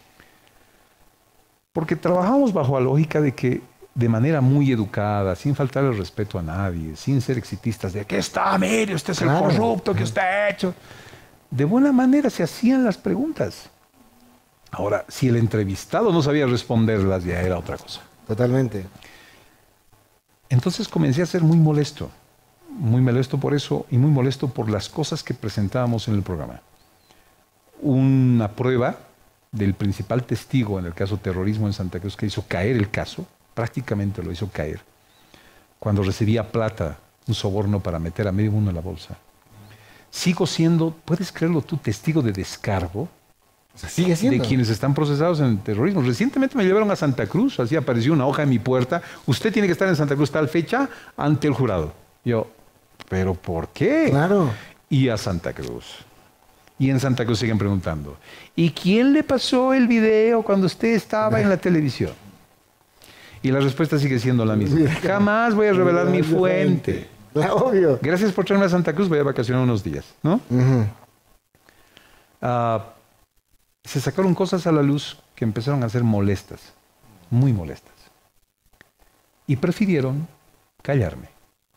Porque trabajamos bajo la lógica de que de manera muy educada, sin faltar el respeto a nadie, sin ser exitistas de aquí está, mire, usted es el claro. corrupto que usted ha hecho. De buena manera se hacían las preguntas. Ahora, si el entrevistado no sabía responderlas, ya era otra cosa. Totalmente. Entonces comencé a ser muy molesto, muy molesto por eso y muy molesto por las cosas que presentábamos en el programa. Una prueba del principal testigo en el caso terrorismo en Santa Cruz que hizo caer el caso, prácticamente lo hizo caer, cuando recibía plata, un soborno para meter a medio mundo en la bolsa. Sigo siendo, ¿puedes creerlo tú, testigo de descargo? O sea, sigue siendo. De quienes están procesados en el terrorismo. Recientemente me llevaron a Santa Cruz, así apareció una hoja en mi puerta. Usted tiene que estar en Santa Cruz tal fecha ante el jurado. Yo, ¿pero por qué? Claro. Y a Santa Cruz. Y en Santa Cruz siguen preguntando, ¿y quién le pasó el video cuando usted estaba en la televisión? Y la respuesta sigue siendo la misma. Jamás voy a revelar mi fuente. Obvio. Gracias por traerme a Santa Cruz, voy a vacacionar unos días, ¿no? Uh-huh. uh, se sacaron cosas a la luz que empezaron a ser molestas, muy molestas. Y prefirieron callarme.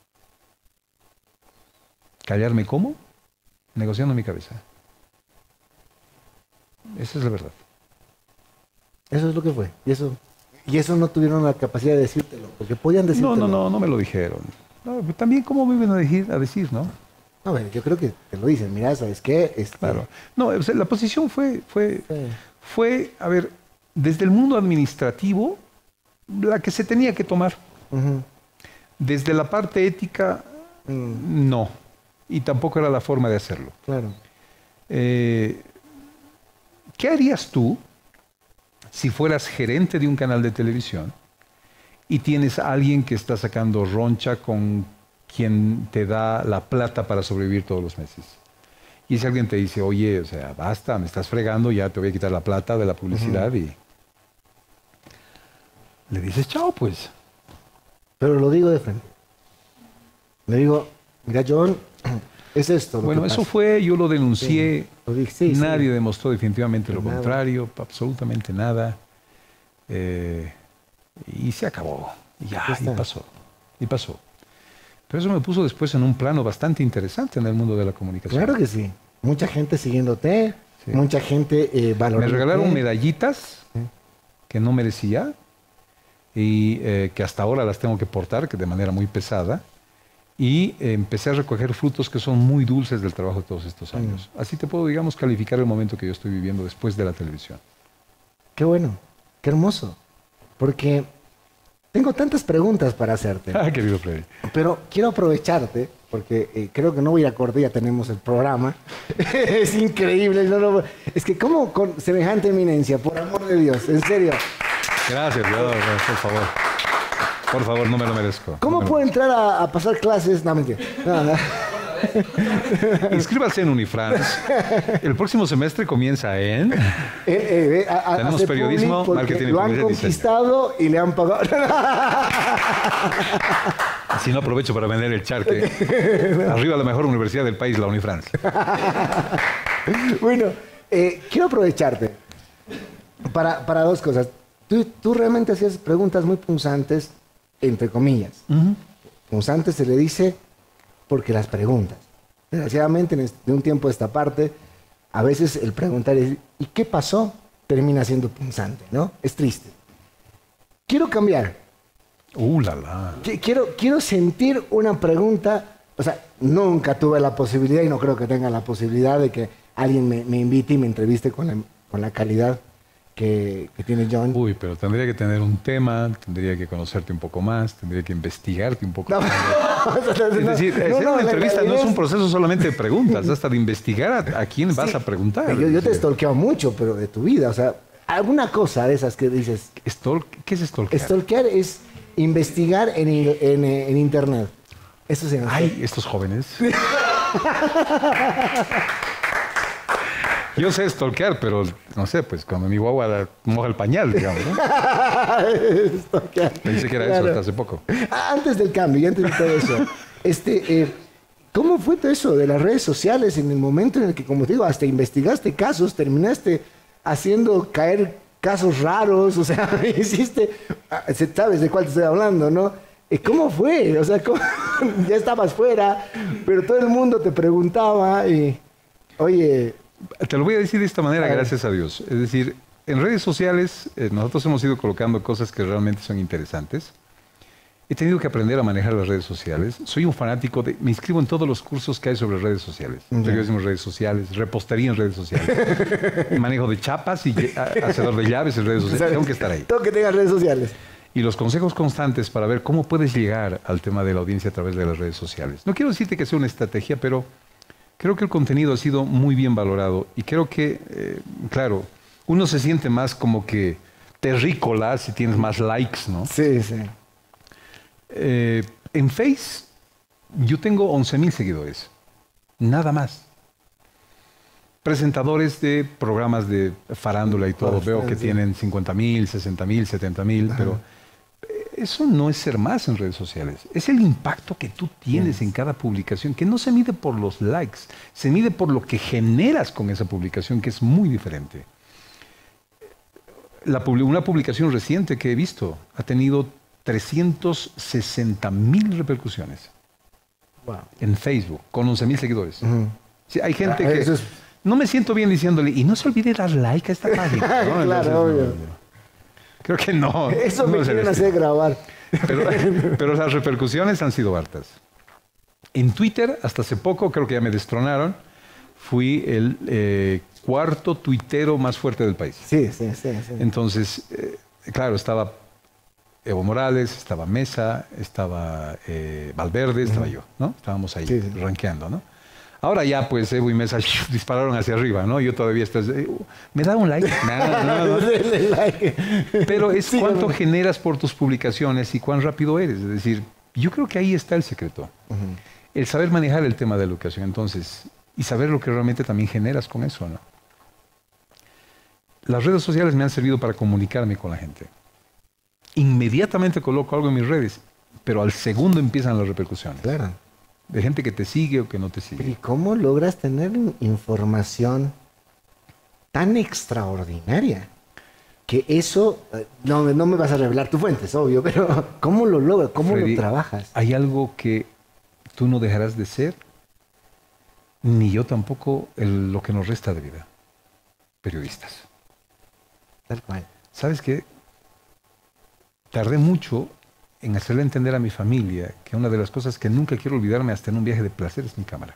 ¿Callarme cómo? Negociando mi cabeza. Esa es la verdad. Eso es lo que fue. Y eso, y eso no tuvieron la capacidad de decírtelo, porque podían decírtelo. No, no, no, no me lo dijeron. No, también cómo me iban a decir, a decir, ¿no? No, bueno, yo creo que te lo dicen. Mira, ¿sabes qué? Este... Claro. No, o sea, la posición fue, fue, sí. fue, a ver, desde el mundo administrativo, la que se tenía que tomar. Uh-huh. Desde la parte ética, mm. no. Y tampoco era la forma de hacerlo. Claro. Eh, ¿Qué harías tú si fueras gerente de un canal de televisión y tienes a alguien que está sacando roncha con quien te da la plata para sobrevivir todos los meses? Y si alguien te dice, oye, o sea, basta, me estás fregando, ya te voy a quitar la plata de la publicidad, uh-huh. y le dices, chao, pues. Pero lo digo de frente. Le digo, mira, John, es esto. Lo bueno, que eso pasa. fue, yo lo denuncié, sí, lo dije, sí, nadie sí. demostró definitivamente lo nada. contrario, absolutamente nada. Eh, y se acabó, y ya, y pasó, y pasó. Pero eso me puso después en un plano bastante interesante en el mundo de la comunicación. Claro que sí. Mucha gente siguiéndote, sí. mucha gente eh, valorándote. Me regalaron medallitas sí. que no merecía y eh, que hasta ahora las tengo que portar, que de manera muy pesada. Y eh, empecé a recoger frutos que son muy dulces del trabajo de todos estos años. Mm. Así te puedo, digamos, calificar el momento que yo estoy viviendo después de la televisión. Qué bueno, qué hermoso. Porque tengo tantas preguntas para hacerte. Ah, querido Freddy. Pero quiero aprovecharte, porque eh, creo que no voy a ir a corte, ya tenemos el programa. Es increíble. No, no, es que como con semejante eminencia, por amor de Dios, en serio. Gracias, Dios, por favor. Por favor, no me lo merezco. ¿Cómo no puedo entrar a, a pasar clases? No, mentira. No, no. Inscríbase en Unifrance. El próximo semestre comienza en... Eh, eh, a, a, Tenemos periodismo, marketing y lo han conquistado y le han pagado. Si no, aprovecho para vender el charque. Arriba la mejor universidad del país, la Unifrance. Bueno, eh, quiero aprovecharte para, para dos cosas. Tú, tú realmente hacías preguntas muy punzantes, entre comillas. Uh-huh. Punzantes se le dice porque las preguntas. Desgraciadamente, de un tiempo a esta parte, a veces el preguntar es, ¿y qué pasó? Termina siendo punzante, ¿no? Es triste. Quiero cambiar. Uh, la, la. Quiero, quiero sentir una pregunta. O sea, nunca tuve la posibilidad y no creo que tenga la posibilidad de que alguien me, me invite y me entreviste con la, con la calidad Que, que tiene John. Uy, pero tendría que tener un tema, tendría que conocerte un poco más, tendría que investigarte un poco no, más. No, es decir, no, hacer no, una entrevista no es un es... proceso solamente de preguntas, hasta de investigar a, a quién sí, vas a preguntar. Yo, yo te he stalkeado mucho, pero de tu vida, o sea, alguna cosa de esas que dices... Stalk, ¿qué es stalkear? Stalkear es investigar en, en, en internet. Eso se llama. Ay, estos jóvenes... Yo sé stalkear, pero no sé, pues cuando mi guagua moja el pañal, digamos, ¿no? Pensé que era claro. eso hasta hace poco. Antes del cambio y antes de todo eso. Este, eh, ¿cómo fue todo eso de las redes sociales en el momento en el que, como te digo, hasta investigaste casos, terminaste haciendo caer casos raros, o sea, hiciste, sabes de cuál te estoy hablando, ¿no? ¿Cómo fue? O sea, ¿cómo? Ya estabas fuera, pero todo el mundo te preguntaba y, oye... Te lo voy a decir de esta manera, gracias a Dios. Es decir, en redes sociales eh, nosotros hemos ido colocando cosas que realmente son interesantes. He tenido que aprender a manejar las redes sociales. Soy un fanático de... Me inscribo en todos los cursos que hay sobre redes sociales. Yeah. Periodismo en redes sociales, repostería en redes sociales. Manejo de chapas y hacedor de llaves en redes sociales. O sea, tengo que estar ahí. Todo que tenga redes sociales. Y los consejos constantes para ver cómo puedes llegar al tema de la audiencia a través de las redes sociales. No quiero decirte que sea una estrategia, pero creo que el contenido ha sido muy bien valorado. Y creo que, eh, claro, uno se siente más como que terrícola si tienes más likes, ¿no? Sí, sí. Eh, en Face yo tengo once mil seguidores, nada más. Presentadores de programas de farándula y todo, Bastante. Veo que tienen cincuenta mil, sesenta mil, setenta mil, pero eso no es ser más en redes sociales. Es el impacto que tú tienes yes. en cada publicación, que no se mide por los likes, se mide por lo que generas con esa publicación, que es muy diferente. La, una publicación reciente que he visto ha tenido trescientas sesenta mil repercusiones wow. en Facebook, con once mil seguidores. Uh-huh. Sí, hay gente ah, que... Es... No me siento bien diciéndole, y no se olvide dar like a esta página. ¿No? Claro, Entonces, obvio. No, no. Creo que no. Eso no me quieren hacer grabar. Pero, pero las repercusiones han sido hartas. En Twitter, hasta hace poco, creo que ya me destronaron, fui el eh, cuarto tuitero más fuerte del país. Sí, sí, sí. sí. Entonces, eh, claro, estaba... Evo Morales, estaba Mesa, estaba eh, Valverde, estaba uh-huh. yo, ¿no? Estábamos ahí sí, sí. rankeando, ¿no? Ahora ya, pues, Evo y Mesa dispararon hacia arriba, ¿no? Yo todavía estoy... Eh, ¿Me da un like? Nada, no, no, no. like. Pero es sí, cuánto no. generas por tus publicaciones y cuán rápido eres. Es decir, yo creo que ahí está el secreto. Uh-huh. El saber manejar el tema de la educación, entonces, y saber lo que realmente también generas con eso, ¿no? Las redes sociales me han servido para comunicarme con la gente. Inmediatamente coloco algo en mis redes, pero al segundo empiezan las repercusiones. Claro. De gente que te sigue o que no te sigue. ¿Y cómo logras tener información tan extraordinaria? Que eso, no, no me vas a revelar tu fuente, es obvio, pero ¿cómo lo logras? ¿Cómo Freddy, lo trabajas? Hay algo que tú no dejarás de ser, ni yo tampoco, el, lo que nos resta de vida. Periodistas. Tal cual. ¿Sabes qué? Tardé mucho en hacerle entender a mi familia que una de las cosas que nunca quiero olvidarme hasta en un viaje de placer es mi cámara.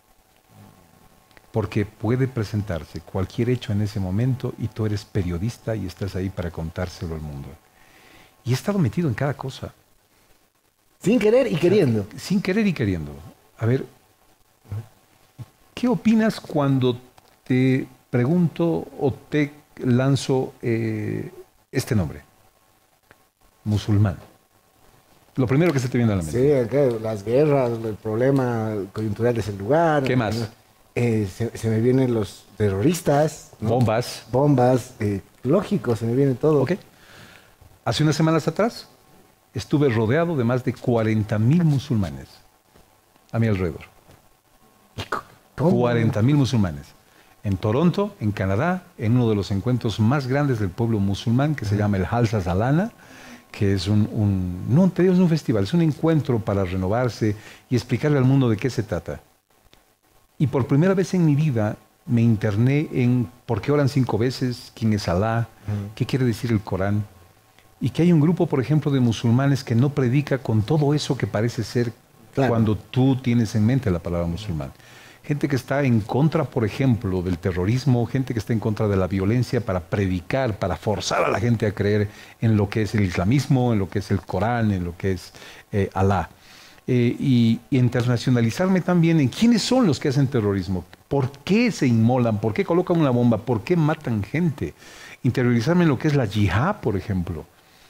Porque puede presentarse cualquier hecho en ese momento y tú eres periodista y estás ahí para contárselo al mundo. Y he estado metido en cada cosa. Sin querer y queriendo. O sea, sin querer y queriendo. A ver, ¿qué opinas cuando te pregunto o te lanzo eh, este nombre? Musulmán. Lo primero que se te viene a la mente. Sí, okay, las guerras, el problema coyuntural de ese lugar. ¿Qué más? Eh, se, se me vienen los terroristas, ¿no? Bombas. Bombas, eh, lógico, se me viene todo. Ok. Hace unas semanas atrás estuve rodeado de más de cuarenta mil musulmanes a mi alrededor. ¿Cómo? cuarenta mil musulmanes. En Toronto, en Canadá, en uno de los encuentros más grandes del pueblo musulmán que se llama el Halsa Salana, que es un, un, no te digo, es un festival, es un encuentro para renovarse y explicarle al mundo de qué se trata. Y por primera vez en mi vida me interné en por qué oran cinco veces, quién es Alá, uh-huh. qué quiere decir el Corán. Y que hay un grupo, por ejemplo, de musulmanes que no predica con todo eso que parece ser claro. cuando tú tienes en mente la palabra musulmán. Gente que está en contra, por ejemplo, del terrorismo, gente que está en contra de la violencia para predicar, para forzar a la gente a creer en lo que es el islamismo, en lo que es el Corán, en lo que es eh, Alá. Eh, y, y internacionalizarme también en quiénes son los que hacen terrorismo, por qué se inmolan, por qué colocan una bomba, por qué matan gente. Interiorizarme en lo que es la yihad, por ejemplo.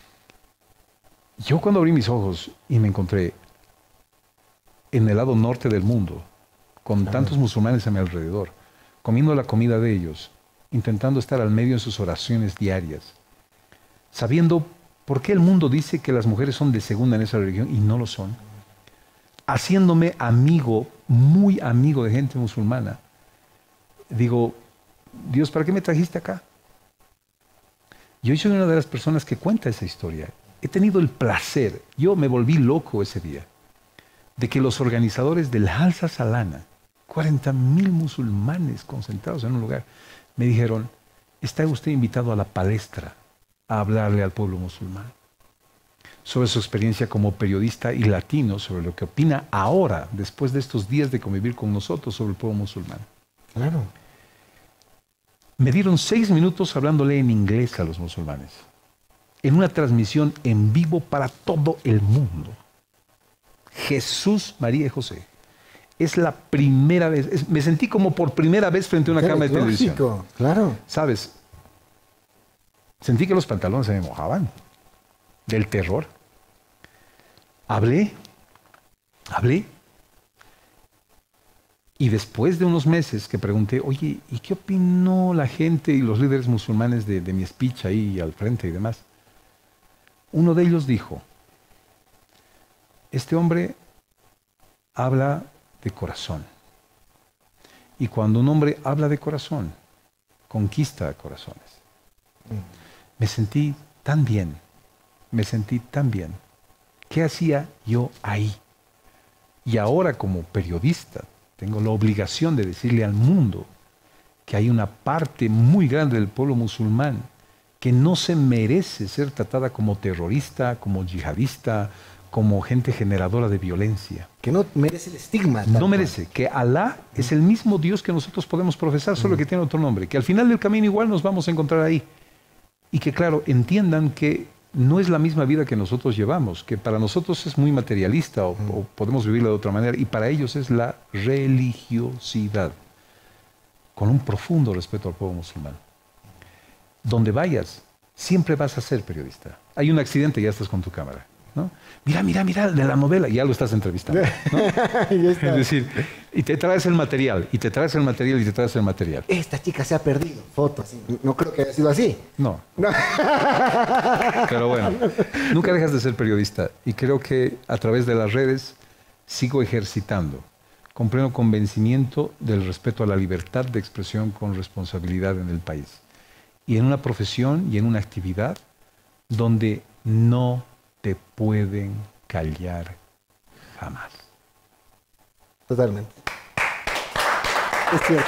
Yo cuando abrí mis ojos y me encontré en el lado norte del mundo, con tantos musulmanes a mi alrededor, comiendo la comida de ellos, intentando estar al medio en sus oraciones diarias, sabiendo por qué el mundo dice que las mujeres son de segunda en esa religión y no lo son, haciéndome amigo, muy amigo de gente musulmana, digo, Dios, ¿para qué me trajiste acá? Yo soy una de las personas que cuenta esa historia. He tenido el placer, yo me volví loco ese día, de que los organizadores del Halsa Salana, cuarenta mil musulmanes concentrados en un lugar, me dijeron, está usted invitado a la palestra a hablarle al pueblo musulmán sobre su experiencia como periodista y latino, sobre lo que opina ahora, después de estos días de convivir con nosotros, sobre el pueblo musulmán. Claro. Me dieron seis minutos hablándole en inglés a los musulmanes, en una transmisión en vivo para todo el mundo. Jesús, María y José. Es la primera vez, es, me sentí como por primera vez frente a una Claro, cámara de lógico, televisión. claro. ¿Sabes? Sentí que los pantalones se me mojaban del terror. Hablé, hablé. Y después de unos meses que pregunté, oye, ¿y qué opinó la gente y los líderes musulmanes de, de mi speech ahí al frente y demás? Uno de ellos dijo, este hombre habla de corazón. Y cuando un hombre habla de corazón, conquista corazones. Me sentí tan bien, me sentí tan bien. ¿Qué hacía yo ahí? Y ahora como periodista tengo la obligación de decirle al mundo que hay una parte muy grande del pueblo musulmán que no se merece ser tratada como terrorista, como yihadista, como gente generadora de violencia. Que no merece el estigma. No merece, que Alá es el mismo Dios que nosotros podemos profesar, solo que tiene otro nombre, que al final del camino igual nos vamos a encontrar ahí. Y que claro, entiendan que no es la misma vida que nosotros llevamos, que para nosotros es muy materialista o, o podemos vivirla de otra manera, y para ellos es la religiosidad, con un profundo respeto al pueblo musulmán. Donde vayas, siempre vas a ser periodista. Hay un accidente y ya estás con tu cámara, ¿no? Mira, mira, mira, de la novela, y ya lo estás entrevistando, ¿no? Es decir, y te traes el material, y te traes el material, y te traes el material. Esta chica se ha perdido. Fotos. No creo que haya sido así. No. no. Pero bueno, nunca dejas de ser periodista. Y creo que a través de las redes sigo ejercitando, con pleno convencimiento del respeto a la libertad de expresión con responsabilidad en el país. Y en una profesión y en una actividad donde no te pueden callar jamás. Totalmente. Es cierto.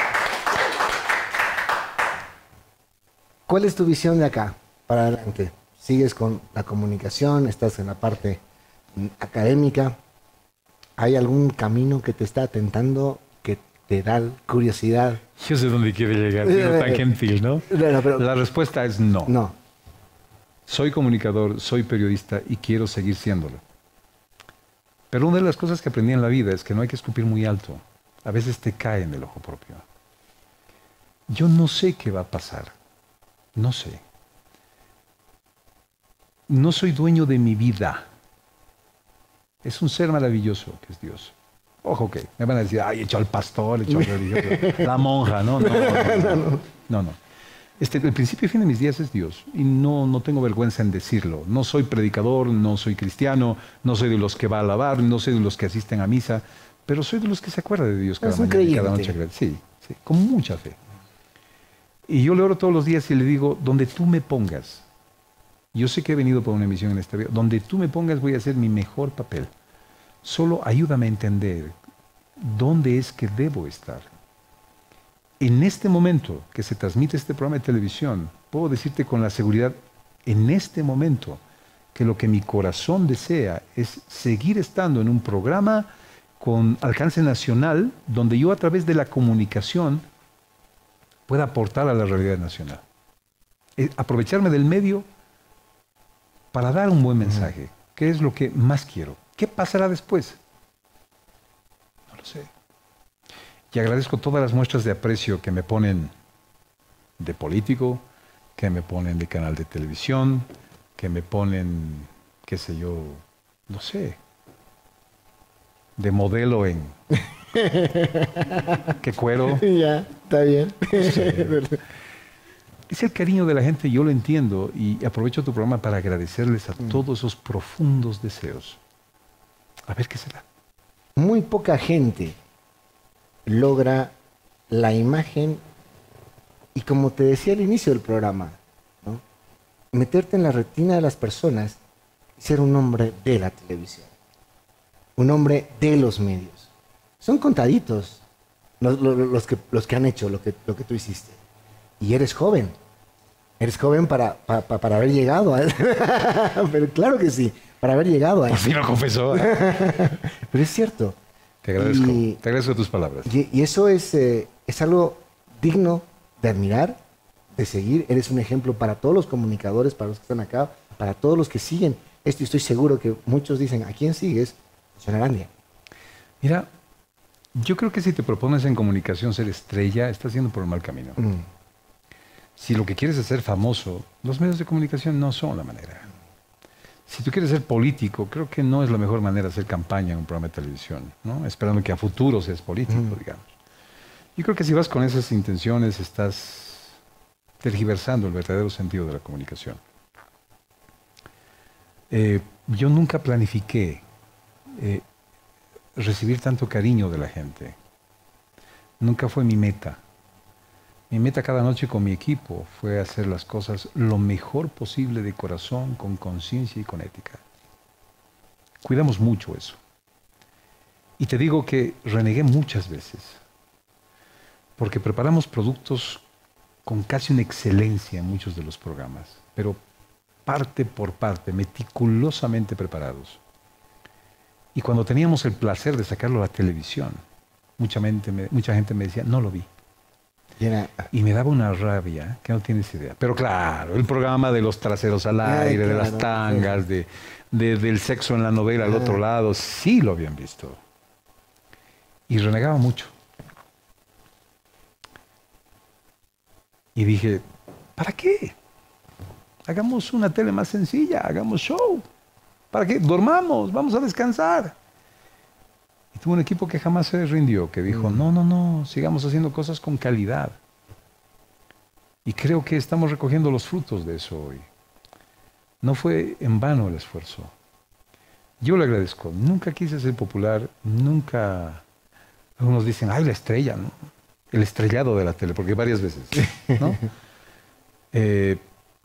¿Cuál es tu visión de acá para adelante? ¿Sigues con la comunicación? ¿Estás en la parte académica? ¿Hay algún camino que te está tentando, que te da curiosidad? Yo sé dónde quiere llegar, pero tan gentil, ¿no? No, pero, la respuesta es no. No. Soy comunicador, soy periodista y quiero seguir siéndolo. Pero una de las cosas que aprendí en la vida es que no hay que escupir muy alto. A veces te cae en el ojo propio. Yo no sé qué va a pasar. No sé. No soy dueño de mi vida. Es un ser maravilloso que es Dios. Ojo que me van a decir, ay, echó al pastor, echó al religioso, la monja, ¿no? No, no, no. no, no, no. Este, el principio y fin de mis días es Dios, y no, no tengo vergüenza en decirlo. No soy predicador, no soy cristiano, no soy de los que va a alabar, no soy de los que asisten a misa, pero soy de los que se acuerda de Dios cada mañana y cada noche. Sí, sí, con mucha fe. Y yo le oro todos los días y le digo, donde tú me pongas, yo sé que he venido por una misión en esta vida, donde tú me pongas voy a hacer mi mejor papel. Solo ayúdame a entender dónde es que debo estar. En este momento que se transmite este programa de televisión, puedo decirte con la seguridad, en este momento, que lo que mi corazón desea es seguir estando en un programa con alcance nacional, donde yo a través de la comunicación pueda aportar a la realidad nacional. Eh, aprovecharme del medio para dar un buen mensaje, que es lo que más quiero. ¿Qué pasará después? No lo sé. Y agradezco todas las muestras de aprecio que me ponen de político, que me ponen de canal de televisión, que me ponen, qué sé yo, no sé, de modelo en... ¿Qué cuero? Ya, está bien. No sé. Es el cariño de la gente, yo lo entiendo, y aprovecho tu programa para agradecerles a mm. todos esos profundos deseos. A ver qué será. muy poca gente logra la imagen y, como te decía al inicio del programa, ¿no?, meterte en la retina de las personas y ser un hombre de la televisión, un hombre de los medios. Son contaditos los, los, los, que, los que han hecho lo que, lo que tú hiciste. Y eres joven. Eres joven para, para, para haber llegado a él. Pero claro que sí, para haber llegado a él. Por fin lo confesó. Pero es cierto. Te agradezco, y, te agradezco tus palabras. Y, y eso es, eh, es algo digno de admirar, de seguir. Eres un ejemplo para todos los comunicadores, para los que están acá, para todos los que siguen esto. Y estoy seguro que muchos dicen, ¿a quién sigues? John Arandia. Mira, yo creo que si te propones en comunicación ser estrella, estás yendo por el mal camino. Mm. Si lo que quieres es ser famoso, los medios de comunicación no son la manera. Si tú quieres ser político, creo que no es la mejor manera de hacer campaña en un programa de televisión, ¿no? Esperando que a futuro seas político, mm. digamos. Yo creo que si vas con esas intenciones, estás tergiversando el verdadero sentido de la comunicación. Eh, yo nunca planifiqué eh, recibir tanto cariño de la gente. Nunca fue mi meta. Mi meta cada noche con mi equipo fue hacer las cosas lo mejor posible de corazón, con conciencia y con ética. Cuidamos mucho eso. Y te digo que renegué muchas veces, porque preparamos productos con casi una excelencia en muchos de los programas, pero parte por parte, meticulosamente preparados. Y cuando teníamos el placer de sacarlo a la televisión, mucha gente me, mucha gente me decía, no lo vi. Y me daba una rabia que no tienes idea. Pero claro, el programa de los traseros al aire, Ay, claro, de las tangas, de, de, del sexo en la novela al ah. otro lado, sí lo habían visto. Y renegaba mucho. Y dije, ¿para qué? Hagamos una tele más sencilla, hagamos show. ¿Para qué? Dormamos, vamos a descansar. Y tuve un equipo que jamás se rindió, que dijo, mm. no, no, no, sigamos haciendo cosas con calidad. Y creo que estamos recogiendo los frutos de eso hoy. No fue en vano el esfuerzo. Yo le agradezco. Nunca quise ser popular, nunca... Algunos dicen, ay, la estrella, ¿no? El estrellado de la tele, porque varias veces, ¿no? eh,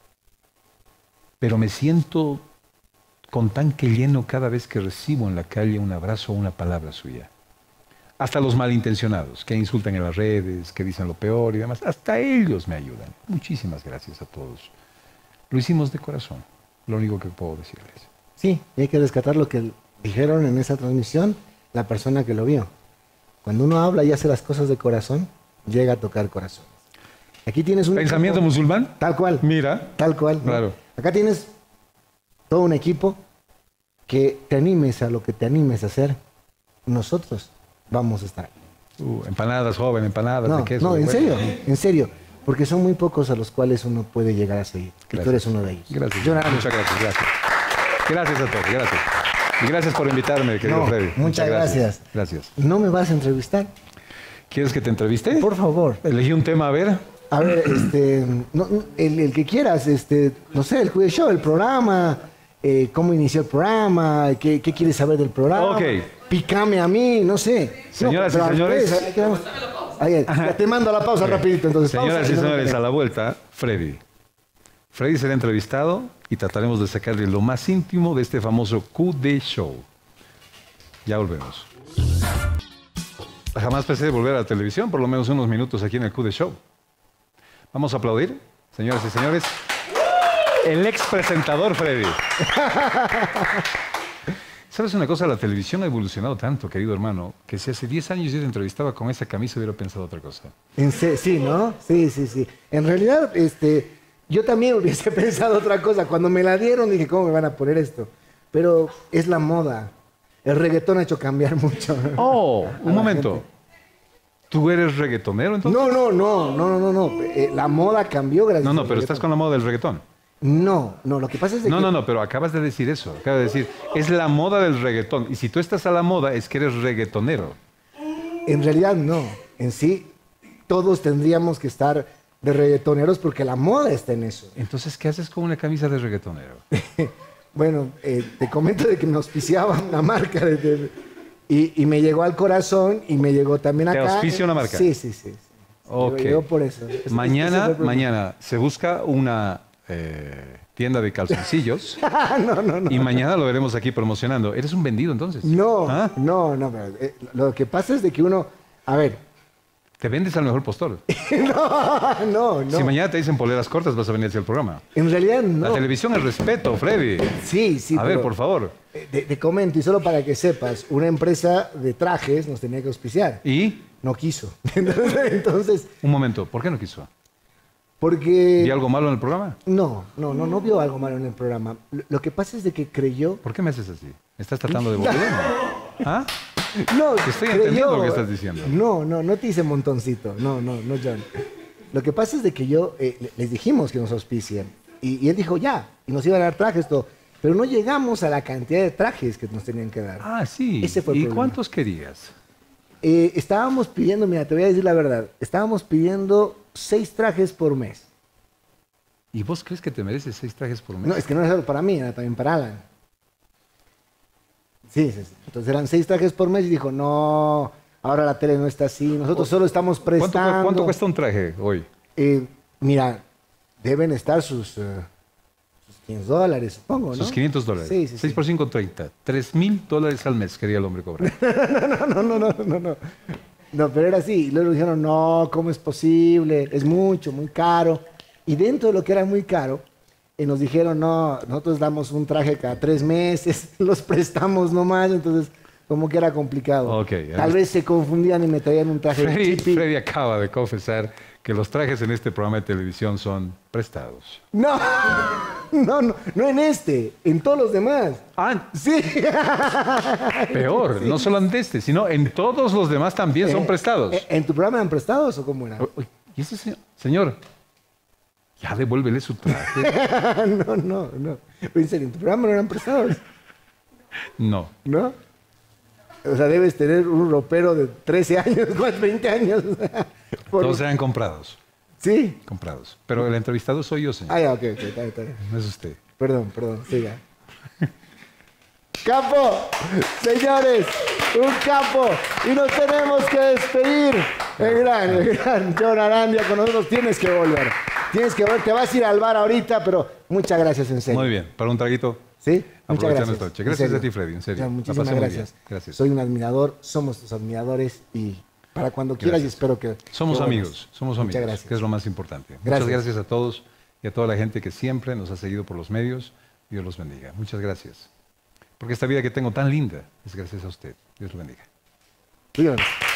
pero me siento con tanque lleno cada vez que recibo en la calle un abrazo o una palabra suya. Hasta los malintencionados, que insultan en las redes, que dicen lo peor y demás, hasta ellos me ayudan. Muchísimas gracias a todos. Lo hicimos de corazón, lo único que puedo decirles. Sí, y hay que rescatar lo que dijeron en esa transmisión la persona que lo vio. Cuando uno habla y hace las cosas de corazón, llega a tocar corazón. Aquí tienes un... ¿Pensamiento equipo, musulmán? Tal cual. Mira. Tal cual. ¿no? Claro. Acá tienes todo un equipo que te animes a lo que te animes a hacer. Nosotros vamos a estar. Uh, empanadas, joven, empanadas no, de queso. No, de en huevo. serio, en serio. Porque son muy pocos a los cuales uno puede llegar a seguir. Gracias. Y tú eres uno de ellos. Gracias. Yo, Muchas gracias, gracias. Gracias a todos, gracias. Y gracias por invitarme, querido no, Freddy. Muchas, muchas gracias. gracias. Gracias. ¿No me vas a entrevistar? ¿Quieres que te entreviste? Por favor. Elegí un tema, a ver. A ver, este, no, el, el que quieras, este, no sé, el Q D Show, el programa, eh, cómo inició el programa, qué, qué quieres saber del programa. Ok. Pícame a mí, no sé. Señoras no, y señores. Ahí quedamos. Ahí, ya te mando la pausa okay. rapidito. Entonces, Señoras pausa, y señores, a la vuelta, Freddy. Freddy será entrevistado y trataremos de sacarle lo más íntimo de este famoso Q D Show. Ya volvemos. Jamás pensé volver a la televisión, por lo menos unos minutos aquí en el Q D Show. Vamos a aplaudir, señoras y señores, el ex presentador Freddy. ¿Sabes una cosa? La televisión ha evolucionado tanto, querido hermano, que si hace diez años yo te entrevistaba con esa camisa hubiera pensado otra cosa. En se, sí, ¿no? Sí, sí, sí. En realidad, este, yo también hubiese pensado otra cosa. Cuando me la dieron dije, ¿cómo me van a poner esto? Pero es la moda. El reggaetón ha hecho cambiar mucho. Oh, un momento. Gente. ¿Tú eres reggaetonero entonces? No, no, no, no, no, no. no. Eh, la moda cambió gracias No, no, al pero reggaetón. Estás con la moda del reggaetón. No, no, lo que pasa es de no, que... No, no, no, pero acabas de decir eso. Acabas de decir, es la moda del reggaetón. Y si tú estás a la moda, es que eres reggaetonero. En realidad no. En sí, todos tendríamos que estar de reggaetoneros porque la moda está en eso. Entonces, ¿qué haces con una camisa de reggaetonero? Bueno, eh, te comento de que me auspiciaba una marca de, de, Y, y me llegó al corazón y me llegó también acá. ¿Te auspicia una marca? Sí, sí, sí. sí. Ok. Llegó por eso. Es- Mañana, ese fue el mañana se busca una eh, tienda de calzoncillos no, no, no. y mañana lo veremos aquí promocionando. ¿Eres un vendido entonces? No, ¿Ah? no, no. pero, eh, lo que pasa es de que uno... A ver. Te vendes al mejor postor. no, no, no. Si mañana te dicen poleras cortas, vas a venir hacia el programa. En realidad no. La televisión es respeto, Freddy. Sí, sí. A ver, pero, por favor. eh, Te, te comento, y solo para que sepas, una empresa de trajes nos tenía que auspiciar. ¿Y? No quiso. Entonces, entonces, Un momento, ¿por qué no quiso? porque... ¿Vi algo malo en el programa? No, no, no, no vio algo malo en el programa. Lo, lo que pasa es de que creyó... ¿Por qué me haces así? ¿Me estás tratando de boludo? ¿Ah? No, Te estoy creyó- entendiendo lo que estás diciendo. No, no, no te hice montoncito. No, no, no, John. Lo que pasa es de que yo, eh, le- les dijimos que nos auspicien. Y, y él dijo ya, y nos iban a dar trajes, todo. Pero no llegamos a la cantidad de trajes que nos tenían que dar. Ah, sí. Ese fue el ¿Y problema. cuántos querías? Eh, estábamos pidiendo, mira, te voy a decir la verdad, estábamos pidiendo seis trajes por mes. ¿Y vos crees que te mereces seis trajes por mes? No, es que no era solo para mí, era también para Alan. Sí, sí, sí. Entonces eran seis trajes por mes y dijo, no, ahora la tele no está así, nosotros solo estamos ¿Cuánto, prestando. cu- cuánto cuesta un traje hoy? Eh, mira, deben estar sus, eh, sus quince dólares, supongo, ¿no? Sus quinientos dólares. Sí, sí, seis sí. por cinco, treinta. tres mil dólares al mes quería el hombre cobrar. No, no, no, no, no, no. No, pero era así. Y luego dijeron, no, ¿cómo es posible? Es mucho, muy caro. Y dentro de lo que era muy caro, eh, nos dijeron, no, nosotros damos un traje cada tres meses, los prestamos nomás, entonces como que era complicado. Ok, Tal ya. vez se confundían y me traían un traje Freddy, chipi. Freddy acaba de confesar que los trajes en este programa de televisión son prestados. No, no, no, no en este, en todos los demás. Ah, Sí. peor, no solo en este, sino en todos los demás también son prestados. Eh, ¿En tu programa eran prestados o cómo era? Uy, ¿y ese señor? Señor, ya devuélvele su traje. no, no, no. En serio, en tu programa no eran prestados, No. ¿no? O sea, debes tener un ropero de trece años, más veinte años. Por- Todos eran comprados. Sí. Comprados. Pero el entrevistado soy yo, señor. Ah, ya, ok, ok, está bien, está bien. No es usted. Perdón, perdón, siga. ¡Capo! Señores, un capo. Y nos tenemos que despedir. El gran, el gran John Arandia con nosotros. Tienes que volver. Tienes que volver. Te vas a ir al bar ahorita, pero muchas gracias, en serio. Muy bien. Para un traguito. ¿Sí? Muchas Aprovechando gracias. esta noche. En Gracias serio. a ti, Freddy, en serio. Ya, La muchísimas pasé muy gracias. bien. Gracias. Soy un admirador, somos tus admiradores y para cuando quieras y Gracias. espero que... Somos que vuelvas. amigos, somos amigos, Muchas gracias. que es lo más importante. Gracias. Muchas gracias a todos y a toda la gente que siempre nos ha seguido por los medios. Dios los bendiga. Muchas gracias. Porque esta vida que tengo tan linda es gracias a usted. Dios lo bendiga. Díganos.